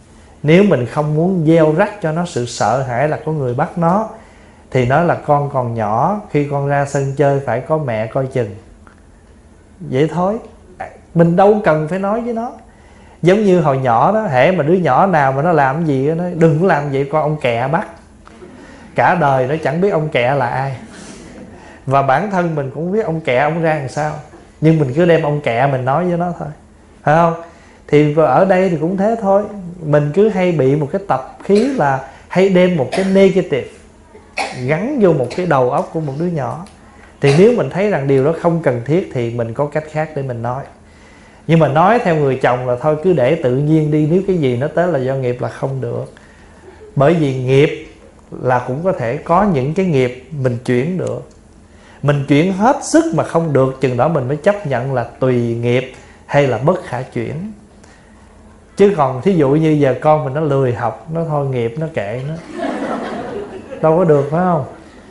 Nếu mình không muốn gieo rắc cho nó sự sợ hãi là có người bắt nó, thì nói là con còn nhỏ, khi con ra sân chơi phải có mẹ coi chừng. Vậy thôi, mình đâu cần phải nói với nó. Giống như hồi nhỏ đó, hễ mà đứa nhỏ nào mà nó làm cái gì đó, nó đừng có làm vậy, con ông kẹ bắt. Cả đời nó chẳng biết ông kẹ là ai, và bản thân mình cũng biết ông kẹ ông ra làm sao, nhưng mình cứ đem ông kẹ mình nói với nó thôi, phải không? Thì ở đây thì cũng thế thôi. Mình cứ hay bị một cái tập khí là hay đem một cái negative gắn vô một cái đầu óc của một đứa nhỏ. Thì nếu mình thấy rằng điều đó không cần thiết thì mình có cách khác để mình nói. Nhưng mà nói theo người chồng là thôi cứ để tự nhiên đi, nếu cái gì nó tới là do nghiệp là không được. Bởi vì nghiệp là cũng có thể có những cái nghiệp mình chuyển được. Mình chuyển hết sức mà không được, chừng đó mình mới chấp nhận là tùy nghiệp hay là bất khả chuyển. Chứ còn thí dụ như giờ con mình nó lười học, nó thôi nghiệp nó kệ nó, đâu có được, phải không?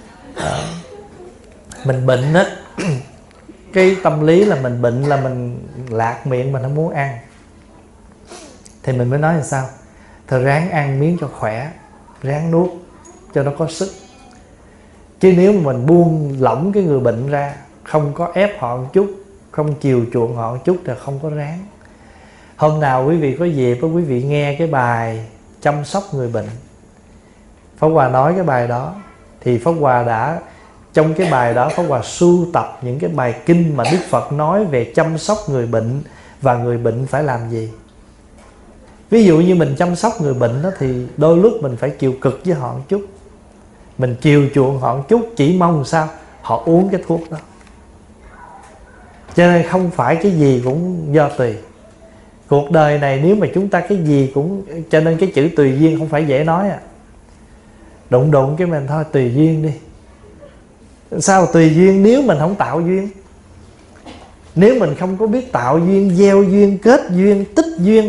Mình bệnh á cái tâm lý là mình bệnh là mình lạc miệng, mình không muốn ăn, thì mình mới nói là sao? Thôi ráng ăn miếng cho khỏe, ráng nuốt cho nó có sức. Chứ nếu mà mình buông lỏng cái người bệnh ra, không có ép họ một chút, không chiều chuộng họ một chút thì không có ráng. Hôm nào quý vị có dịp quý vị nghe cái bài chăm sóc người bệnh, Pháp Hòa nói cái bài đó, thì Pháp Hòa đã trong cái bài đó Pháp Hòa sưu tập những cái bài kinh mà Đức Phật nói về chăm sóc người bệnh và người bệnh phải làm gì. Ví dụ như mình chăm sóc người bệnh đó, thì đôi lúc mình phải chịu cực với họ một chút, mình chiều chuộng họ một chút, chỉ mong sao họ uống cái thuốc đó. Cho nên không phải cái gì cũng do tùy. Cuộc đời này nếu mà chúng ta cái gì cũng, cho nên cái chữ tùy duyên không phải dễ nói à. Đụng cái mình thôi tùy duyên đi. Sao tùy duyên nếu mình không tạo duyên? Nếu mình không có biết tạo duyên, gieo duyên, kết duyên, tích duyên,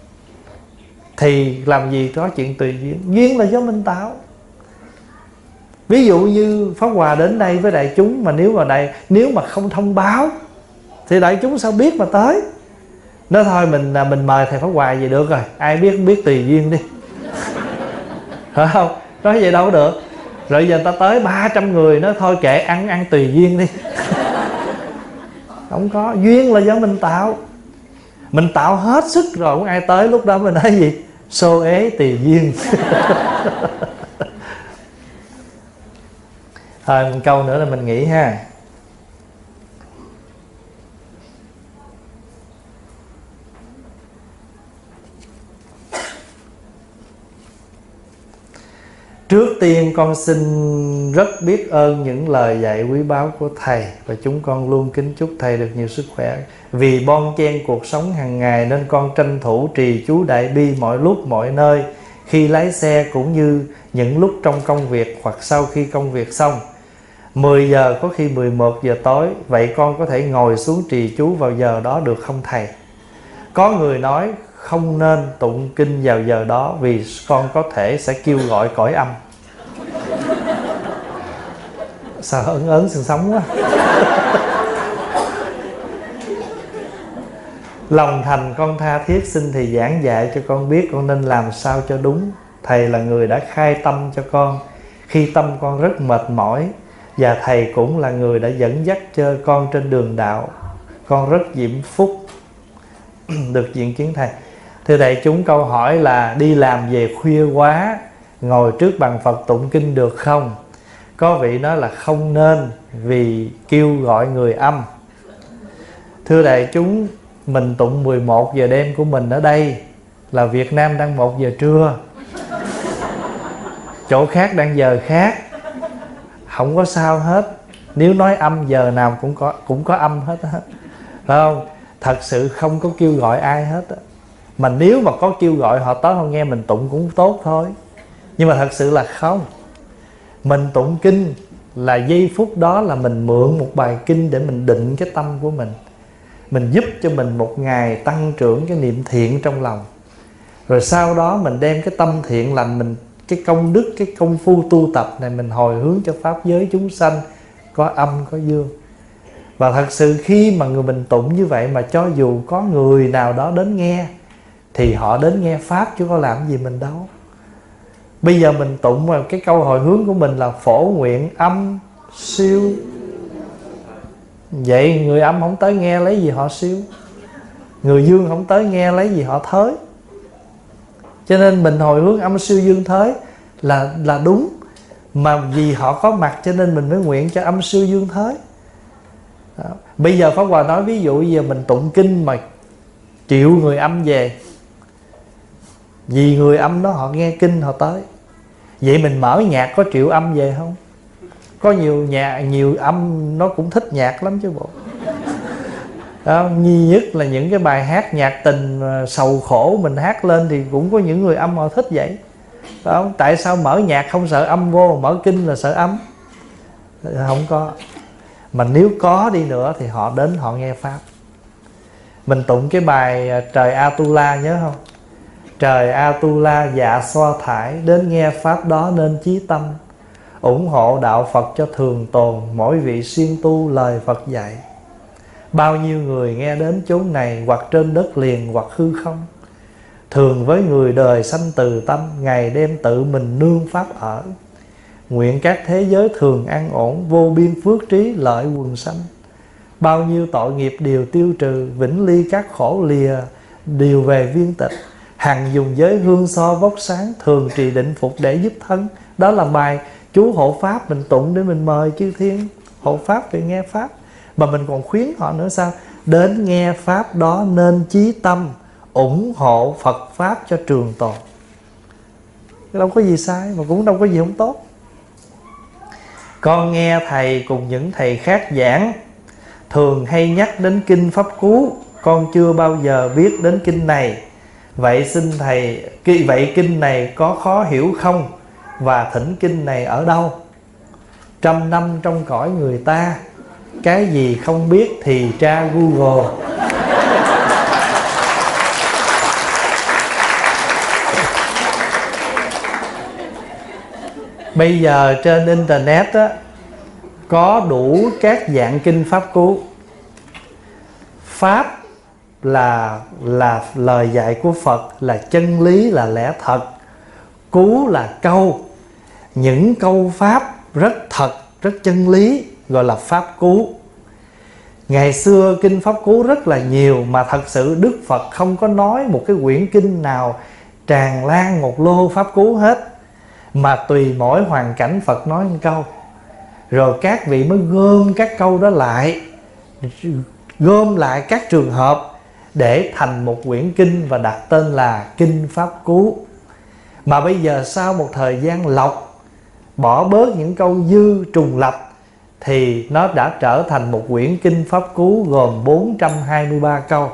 thì làm gì có chuyện tùy duyên. Duyên là do mình tạo. Ví dụ như Pháp Hòa đến đây với đại chúng, mà nếu mà không thông báo thì đại chúng sao biết mà tới. Nói thôi mình mời thầy Pháp Hòa về được rồi, ai biết tùy duyên đi. Phải không? Nói vậy đâu có được. Rồi giờ người ta tới 300 người, nói thôi kệ, ăn tùy duyên đi. Không có. Duyên là do mình tạo. Mình tạo hết sức rồi không ai tới, lúc đó mình nói gì? Xô ế tùy duyên. Thôi một câu nữa là mình nghỉ ha. Trước tiên con xin rất biết ơn những lời dạy quý báu của Thầy, và chúng con luôn kính chúc Thầy được nhiều sức khỏe. Vì bon chen cuộc sống hàng ngày nên con tranh thủ trì chú Đại Bi mọi lúc mọi nơi, khi lái xe cũng như những lúc trong công việc hoặc sau khi công việc xong. 10 giờ có khi 11 giờ tối, vậy con có thể ngồi xuống trì chú vào giờ đó được không Thầy? Có người nói không nên tụng kinh vào giờ đó vì con có thể sẽ kêu gọi cõi âm. Sao ớn sừng sống quá. Lòng thành con tha thiết xin Thầy giảng dạy cho con biết con nên làm sao cho đúng. Thầy là người đã khai tâm cho con khi tâm con rất mệt mỏi, và Thầy cũng là người đã dẫn dắt cho con trên đường đạo. Con rất diễm phúc được diện kiến Thầy. Thưa đại chúng, câu hỏi là đi làm về khuya quá, ngồi trước bàn Phật tụng kinh được không? Có vị nói là không nên vì kêu gọi người âm. Thưa đại chúng, mình tụng 11 giờ đêm của mình ở đây là Việt Nam đang 1 giờ trưa, chỗ khác đang giờ khác, không có sao hết. Nếu nói âm giờ nào cũng có âm hết á, phải không? Thật sự không có kêu gọi ai hết á. Mà nếu mà có kêu gọi họ tới họ nghe mình tụng cũng tốt thôi, nhưng mà thật sự là không. Mình tụng kinh là giây phút đó là mình mượn một bài kinh để mình định cái tâm của mình giúp cho mình một ngày tăng trưởng cái niệm thiện trong lòng. Rồi sau đó mình đem cái tâm thiện lành, mình cái công đức, cái công phu tu tập này mình hồi hướng cho pháp giới chúng sanh, có âm có dương. Và thật sự khi mà người mình tụng như vậy mà cho dù có người nào đó đến nghe thì họ đến nghe pháp chứ có làm gì mình đâu. Bây giờ mình tụng vào cái câu hồi hướng của mình là phổ nguyện âm siêu. Vậy người âm không tới nghe lấy gì họ siêu, người dương không tới nghe lấy gì họ thới. Cho nên mình hồi hướng âm siêu dương thới là đúng. Mà vì họ có mặt cho nên mình mới nguyện cho âm siêu dương thới. Đó. Bây giờ Pháp Hòa nói ví dụ giờ mình tụng kinh mà triệu người âm về, vì người âm đó họ nghe kinh họ tới. Vậy mình mở nhạc có triệu âm về không? Có nhiều âm nó cũng thích nhạc lắm chứ bộ. Đó, duy nhất là những cái bài hát nhạc tình sầu khổ mình hát lên thì cũng có những người âm họ thích vậy. Đó, tại sao mở nhạc không sợ âm vô, mở kinh là sợ âm? Không có. Mà nếu có đi nữa thì họ đến họ nghe pháp. Mình tụng cái bài Trời Atula nhớ không? Trời Atula dạ xoa thải, đến nghe pháp đó nên chí tâm, ủng hộ đạo Phật cho thường tồn, mỗi vị siêng tu lời Phật dạy. Bao nhiêu người nghe đến chốn này, hoặc trên đất liền hoặc hư không, thường với người đời sanh từ tâm, ngày đêm tự mình nương pháp ở. Nguyện các thế giới thường an ổn, vô biên phước trí lợi quần sanh. Bao nhiêu tội nghiệp đều tiêu trừ, vĩnh ly các khổ lìa đều về viên tịch. Hằng dùng giới hương so vóc sáng, thường trì định phục để giúp thân. Đó là bài chú hộ pháp mình tụng để mình mời chư thiên hộ pháp về nghe pháp. Mà mình còn khuyến họ nữa sao? Đến nghe pháp đó nên chí tâm, ủng hộ Phật pháp cho trường tồn. Đâu có gì sai mà cũng đâu có gì không tốt. Con nghe thầy cùng những thầy khác giảng, thường hay nhắc đến kinh Pháp Cú, con chưa bao giờ biết đến kinh này. Vậy xin thầy, vậy kinh này có khó hiểu không? Và thỉnh kinh này ở đâu? 100 năm trong cõi người ta, cái gì không biết thì tra Google. Bây giờ trên internet á, có đủ các dạng kinh Pháp Cú. Pháp là lời dạy của Phật, là chân lý, là lẽ thật. Cú là câu, những câu pháp rất thật, rất chân lý, gọi là Pháp Cú. Ngày xưa kinh Pháp Cú rất là nhiều, mà thật sự Đức Phật không có nói một cái quyển kinh nào tràn lan một lô Pháp Cú hết, mà tùy mỗi hoàn cảnh Phật nói một câu, rồi các vị mới gom các câu đó lại, gom lại các trường hợp để thành một quyển kinh và đặt tên là Kinh Pháp Cú. Mà bây giờ sau một thời gian lọc, bỏ bớt những câu dư trùng lặp, thì nó đã trở thành một quyển kinh Pháp Cú gồm 423 câu.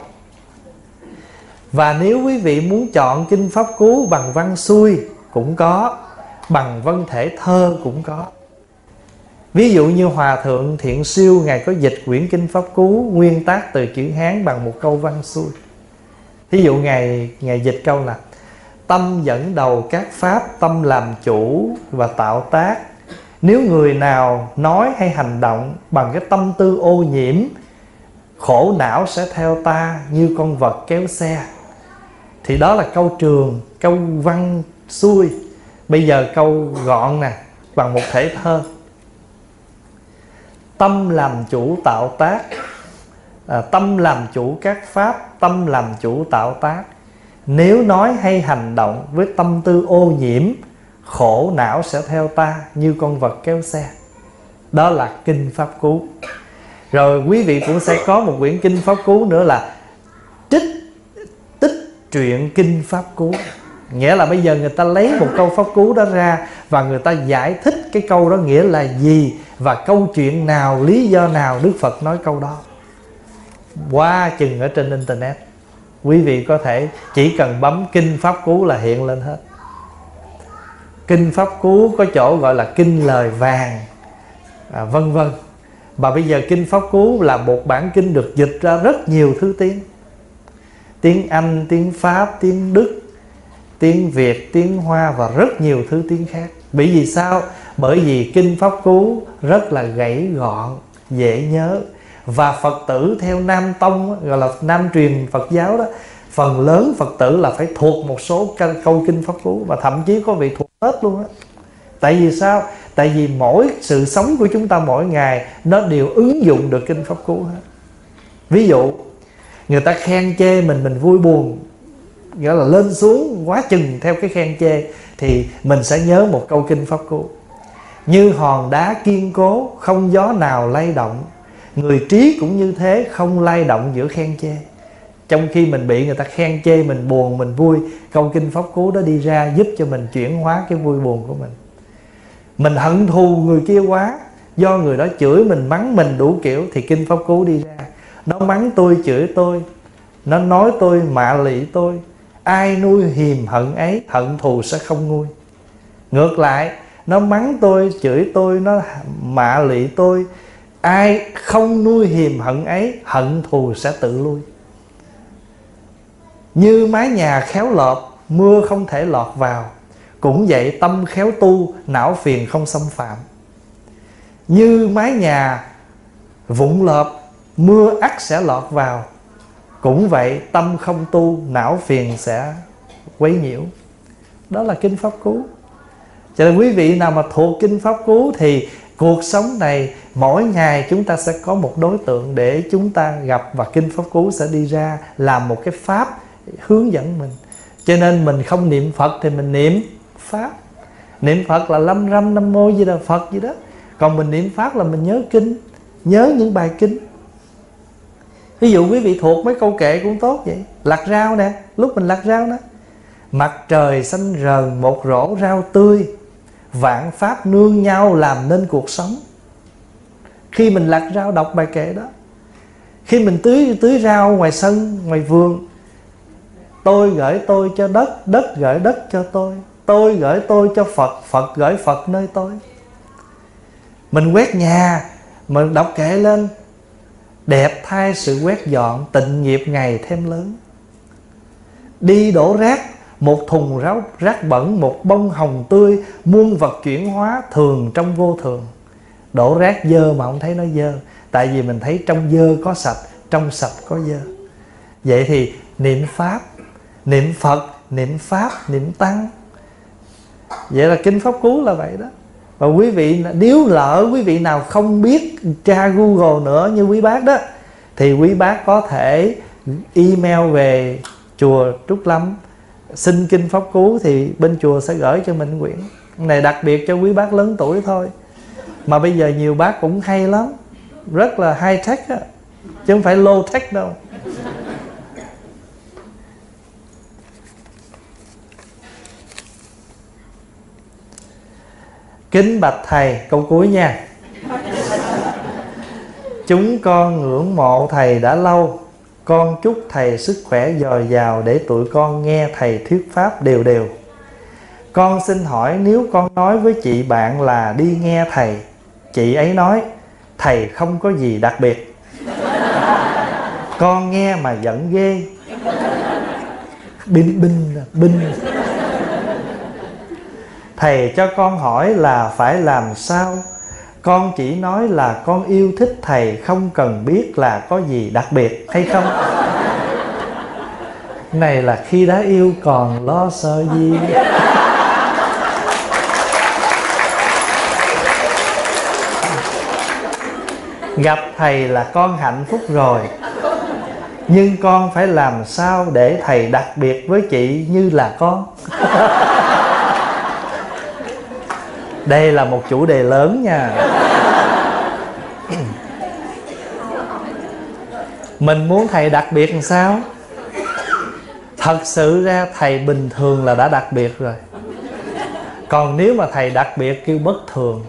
Và nếu quý vị muốn chọn kinh Pháp Cú bằng văn xuôi cũng có, bằng văn thể thơ cũng có. Ví dụ như Hòa Thượng Thiện Siêu, Ngài có dịch quyển kinh Pháp Cú nguyên tác từ chữ Hán bằng một câu văn xuôi. Thí dụ Ngài dịch câu là: tâm dẫn đầu các pháp, tâm làm chủ và tạo tác. Nếu người nào nói hay hành động bằng cái tâm tư ô nhiễm, khổ não sẽ theo ta như con vật kéo xe. Thì đó là câu trường, câu văn xuôi. Bây giờ câu gọn nè, bằng một thể thơ. Tâm làm chủ tạo tác, tâm làm chủ các pháp, tâm làm chủ tạo tác. Nếu nói hay hành động với tâm tư ô nhiễm, khổ não sẽ theo ta như con vật kéo xe. Đó là kinh Pháp Cú. Rồi quý vị cũng sẽ có một quyển kinh Pháp Cú nữa là tích truyện kinh Pháp Cú. Nghĩa là bây giờ người ta lấy một câu Pháp Cú đó ra và người ta giải thích cái câu đó nghĩa là gì, và câu chuyện nào, lý do nào Đức Phật nói câu đó. Qua chừng ở trên internet, quý vị có thể chỉ cần bấm kinh Pháp Cú là hiện lên hết. Kinh Pháp Cú có chỗ gọi là kinh lời vàng, vân vân. Mà bây giờ kinh Pháp Cú là một bản kinh được dịch ra rất nhiều thứ tiếng. Tiếng Anh, tiếng Pháp, tiếng Đức, tiếng Việt, tiếng Hoa và rất nhiều thứ tiếng khác. Bởi vì sao? Bởi vì kinh Pháp Cú rất là gãy gọn, dễ nhớ. Và Phật tử theo Nam Tông, gọi là Nam truyền Phật giáo đó, phần lớn Phật tử là phải thuộc một số câu kinh Pháp Cú, và thậm chí có vị thuộc hết luôn á. Tại vì sao? Tại vì mỗi sự sống của chúng ta mỗi ngày nó đều ứng dụng được kinh Pháp Cú hết. Ví dụ người ta khen chê mình vui buồn, nghĩa là lên xuống quá chừng theo cái khen chê, thì mình sẽ nhớ một câu kinh Pháp Cú: như hòn đá kiên cố, không gió nào lay động, người trí cũng như thế, không lay động giữa khen chê. Trong khi mình bị người ta khen chê, mình buồn, mình vui, câu kinh Pháp Cú đó đi ra giúp cho mình chuyển hóa cái vui buồn của mình. Mình hận thù người kia quá, do người đó chửi mình, mắng mình đủ kiểu, thì kinh Pháp Cú đi ra. Nó mắng tôi, chửi tôi, nó nói tôi, mạ lị tôi, ai nuôi hiềm hận ấy, hận thù sẽ không nguôi. Ngược lại, nó mắng tôi, chửi tôi, nó mạ lị tôi, ai không nuôi hiềm hận ấy, hận thù sẽ tự lui. Như mái nhà khéo lợp, mưa không thể lọt vào, cũng vậy tâm khéo tu, não phiền không xâm phạm. Như mái nhà vụn lợp, mưa ắt sẽ lọt vào, cũng vậy tâm không tu, não phiền sẽ quấy nhiễu. Đó là kinh Pháp Cú. Cho nên quý vị nào mà thuộc kinh Pháp Cú thì cuộc sống này mỗi ngày chúng ta sẽ có một đối tượng để chúng ta gặp, và kinh Pháp Cú sẽ đi ra làm một cái pháp hướng dẫn mình. Cho nên mình không niệm Phật thì mình niệm Pháp. Niệm Phật là Lâm Râm Nam Mô Di Đà Phật gì đó. Còn mình niệm Pháp là mình nhớ kinh, nhớ những bài kinh. Ví dụ quý vị thuộc mấy câu kệ cũng tốt vậy. Lặt rau nè, lúc mình lặt rau đó: mặt trời xanh rờn một rổ rau tươi, vạn pháp nương nhau làm nên cuộc sống. Khi mình lặt rau đọc bài kệ đó. Khi mình tưới rau ngoài sân, ngoài vườn: tôi gửi tôi cho đất, đất gửi đất cho tôi gửi tôi cho Phật, Phật gửi Phật nơi tôi. Mình quét nhà, mình đọc kệ lên: đẹp thay sự quét dọn, tịnh nghiệp ngày thêm lớn. Đi đổ rác, một thùng rác bẩn, một bông hồng tươi, muôn vật chuyển hóa, thường trong vô thường. Đổ rác dơ mà không thấy nó dơ, tại vì mình thấy trong dơ có sạch, trong sạch có dơ. Vậy thì niệm Pháp, niệm Phật, niệm Pháp, niệm Tăng. Vậy là kinh Pháp Cú là vậy đó. Và quý vị, nếu lỡ quý vị nào không biết tra Google nữa như quý bác đó, thì quý bác có thể email về chùa Trúc Lâm xin kinh Pháp Cú, thì bên chùa sẽ gửi cho mình quyển này đặc biệt cho quý bác lớn tuổi thôi. Mà bây giờ nhiều bác cũng hay lắm, rất là high tech á, chứ không phải low tech đâu. Kính bạch thầy, câu cuối nha. Chúng con ngưỡng mộ thầy đã lâu, con chúc thầy sức khỏe dồi dào để tụi con nghe thầy thuyết pháp đều đều. Con xin hỏi, nếu con nói với chị bạn là đi nghe thầy, chị ấy nói thầy không có gì đặc biệt, con nghe mà giận ghê. Binh thầy cho con hỏi là phải làm sao? Con chỉ nói là con yêu thích thầy, không cần biết là có gì đặc biệt hay không. Này là khi đã yêu còn lo sợ gì. Gặp thầy là con hạnh phúc rồi, nhưng con phải làm sao để thầy đặc biệt với chị như là con. Đây là một chủ đề lớn nha. Mình muốn thầy đặc biệt làm sao? Thật sự ra thầy bình thường là đã đặc biệt rồi. Còn nếu mà thầy đặc biệt kêu bất thường.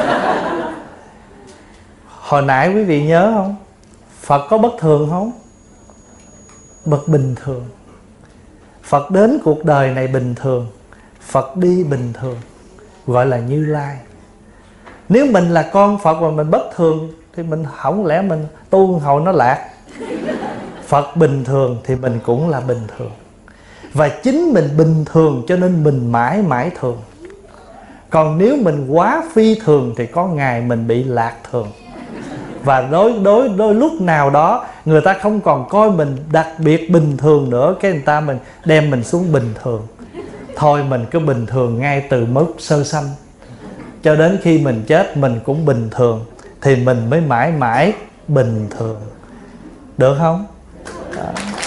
Hồi nãy quý vị nhớ không? Phật có bất thường không? Bậc bình thường. Phật đến cuộc đời này bình thường, Phật đi bình thường, gọi là Như Lai. Nếu mình là con Phật mà mình bất thường thì mình không lẽ mình tu hầu nó lạc. Phật bình thường thì mình cũng là bình thường. Và chính mình bình thường cho nên mình mãi mãi thường. Còn nếu mình quá phi thường thì có ngày mình bị lạc thường. Và đôi lúc nào đó người ta không còn coi mình đặc biệt bình thường nữa, cái người ta mình đem mình xuống bình thường. Thôi mình cứ bình thường ngay từ mức sơ sanh, cho đến khi mình chết mình cũng bình thường, thì mình mới mãi mãi bình thường. Được không? Đó.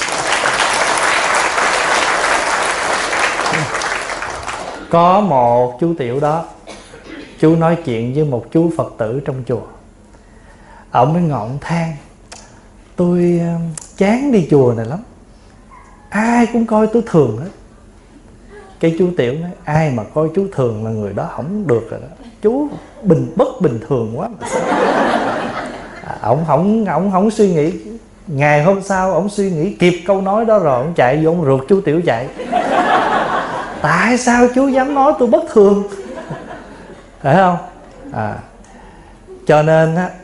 Có một chú Tiểu đó, chú nói chuyện với một chú Phật tử trong chùa. Ông mới ngọn than: tôi chán đi chùa này lắm, ai cũng coi tôi thường hết. Cái chú Tiểu nói: ai mà coi chú thường là người đó không được rồi đó, chú bất bình thường quá mà sao. Ông không suy nghĩ. Ngày hôm sau ông suy nghĩ kịp câu nói đó rồi, ông chạy vô ông rượt chú Tiểu chạy. Tại sao chú dám nói tôi bất thường? Phải không? Cho nên á,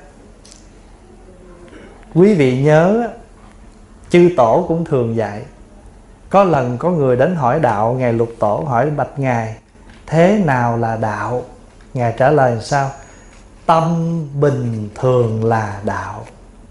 quý vị nhớ, chư tổ cũng thường dạy. Có lần có người đến hỏi đạo Ngài Lục Tổ, hỏi: bạch Ngài, thế nào là đạo? Ngài trả lời sao? Tâm bình thường là đạo.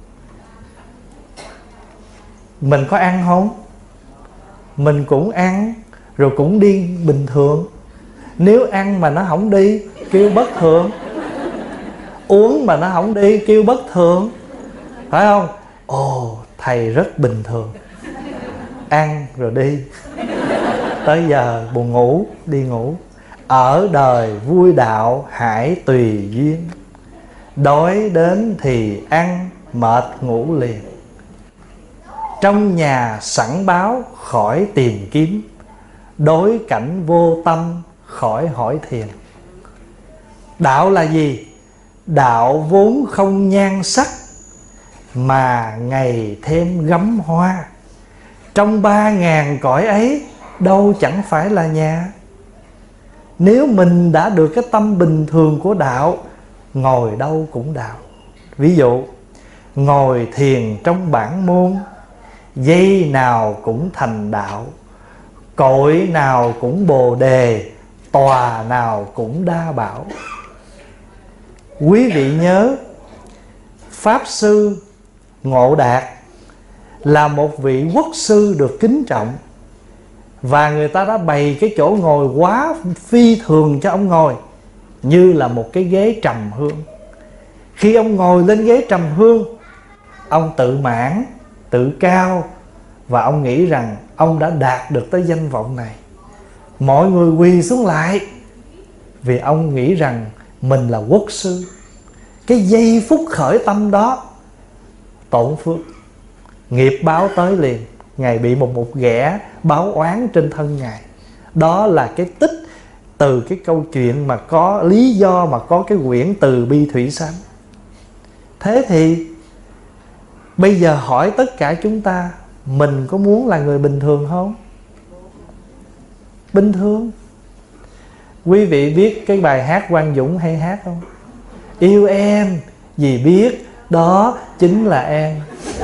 Mình có ăn không? Mình cũng ăn, rồi cũng đi bình thường. Nếu ăn mà nó không đi, kêu bất thường. Uống mà nó không đi, kêu bất thường. Phải không? Ồ, thầy rất bình thường. Ăn rồi đi, tới giờ buồn ngủ, đi ngủ. Ở đời vui đạo hãy tùy duyên, đói đến thì ăn, mệt ngủ liền. Trong nhà sẵn báo khỏi tìm kiếm, đối cảnh vô tâm khỏi hỏi thiền. Đạo là gì? Đạo vốn không nhan sắc, mà ngày thêm gấm hoa. Trong 3.000 cõi ấy, đâu chẳng phải là nhà. Nếu mình đã được cái tâm bình thường của đạo, ngồi đâu cũng đạo. Ví dụ, ngồi thiền trong bản môn, giây nào cũng thành đạo, cội nào cũng bồ đề, tòa nào cũng đa bảo. Quý vị nhớ, Pháp Sư Ngộ Đạt là một vị quốc sư được kính trọng, và người ta đã bày cái chỗ ngồi quá phi thường cho ông ngồi, như là một cái ghế trầm hương. Khi ông ngồi lên ghế trầm hương, ông tự mãn, tự cao, và ông nghĩ rằng ông đã đạt được tới danh vọng này. Mọi người quỳ xuống lại, vì ông nghĩ rằng mình là quốc sư. Cái giây phút khởi tâm đó, tổn phước, nghiệp báo tới liền. Ngài bị một ghẻ báo oán trên thân Ngài. Đó là cái tích từ cái câu chuyện mà có lý do mà có cái quyển Từ Bi Thủy Sám. Thế thì bây giờ hỏi tất cả chúng ta, mình có muốn là người bình thường không? Bình thường. Quý vị biết cái bài hát Quang Dũng hay hát không? Yêu em vì biết đó chính là em.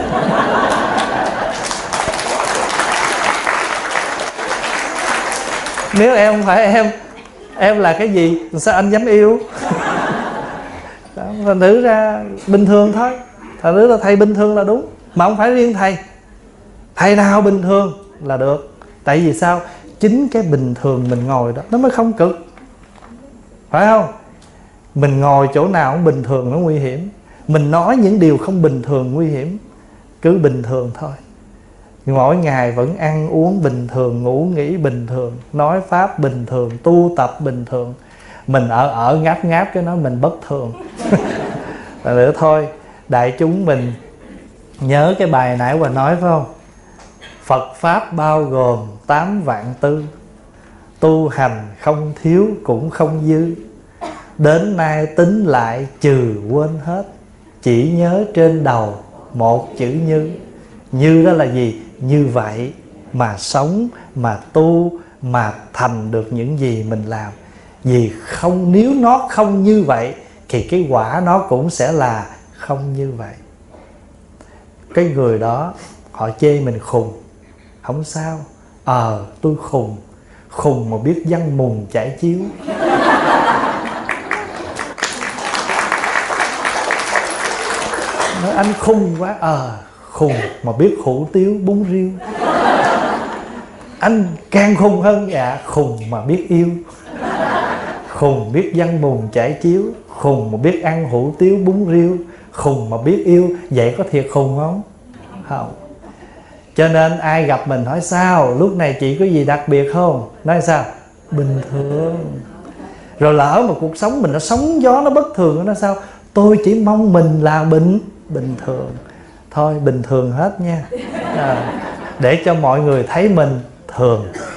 Nếu em không phải em là cái gì? Sao anh dám yêu? Thành thử ra bình thường thôi. Thành thử là thầy bình thường là đúng. Mà không phải riêng thầy, thầy nào bình thường là được. Tại vì sao? Chính cái bình thường mình ngồi đó nó mới không cực. Phải không? Mình ngồi chỗ nào không bình thường nó nguy hiểm. Mình nói những điều không bình thường nguy hiểm. Cứ bình thường thôi. Mỗi ngày vẫn ăn uống bình thường, ngủ nghỉ bình thường, nói pháp bình thường, tu tập bình thường. Mình ở ngáp ngáp cái nói mình bất thường. Là nữa thôi. Đại chúng mình nhớ cái bài nãy Hòa nói phải không? Phật Pháp bao gồm 8 vạn tư, tu hành không thiếu cũng không dư. Đến nay tính lại trừ quên hết, chỉ nhớ trên đầu một chữ như. Như đó là gì? Như vậy mà sống, mà tu, mà thành được những gì mình làm. Vì không, nếu nó không như vậy thì cái quả nó cũng sẽ là không như vậy. Cái người đó họ chê mình khùng, không sao. Tôi khùng, khùng mà biết văn mùng chải chiếu. Nói anh khùng quá. Khùng mà biết hủ tiếu bún riêu. Anh càng khùng hơn. Dạ, khùng mà biết yêu. Khùng biết văn mùng chải chiếu. Khùng mà biết ăn hủ tiếu bún riêu. Khùng mà biết yêu. Vậy có thiệt khùng không? Không. Cho nên ai gặp mình hỏi sao, lúc này chị có gì đặc biệt không? Nói sao? Bình thường. Rồi lỡ mà cuộc sống mình nó sóng gió, nó bất thường, nó sao? Tôi chỉ mong mình là bình thường. Thôi bình thường hết nha. Để cho mọi người thấy mình thường.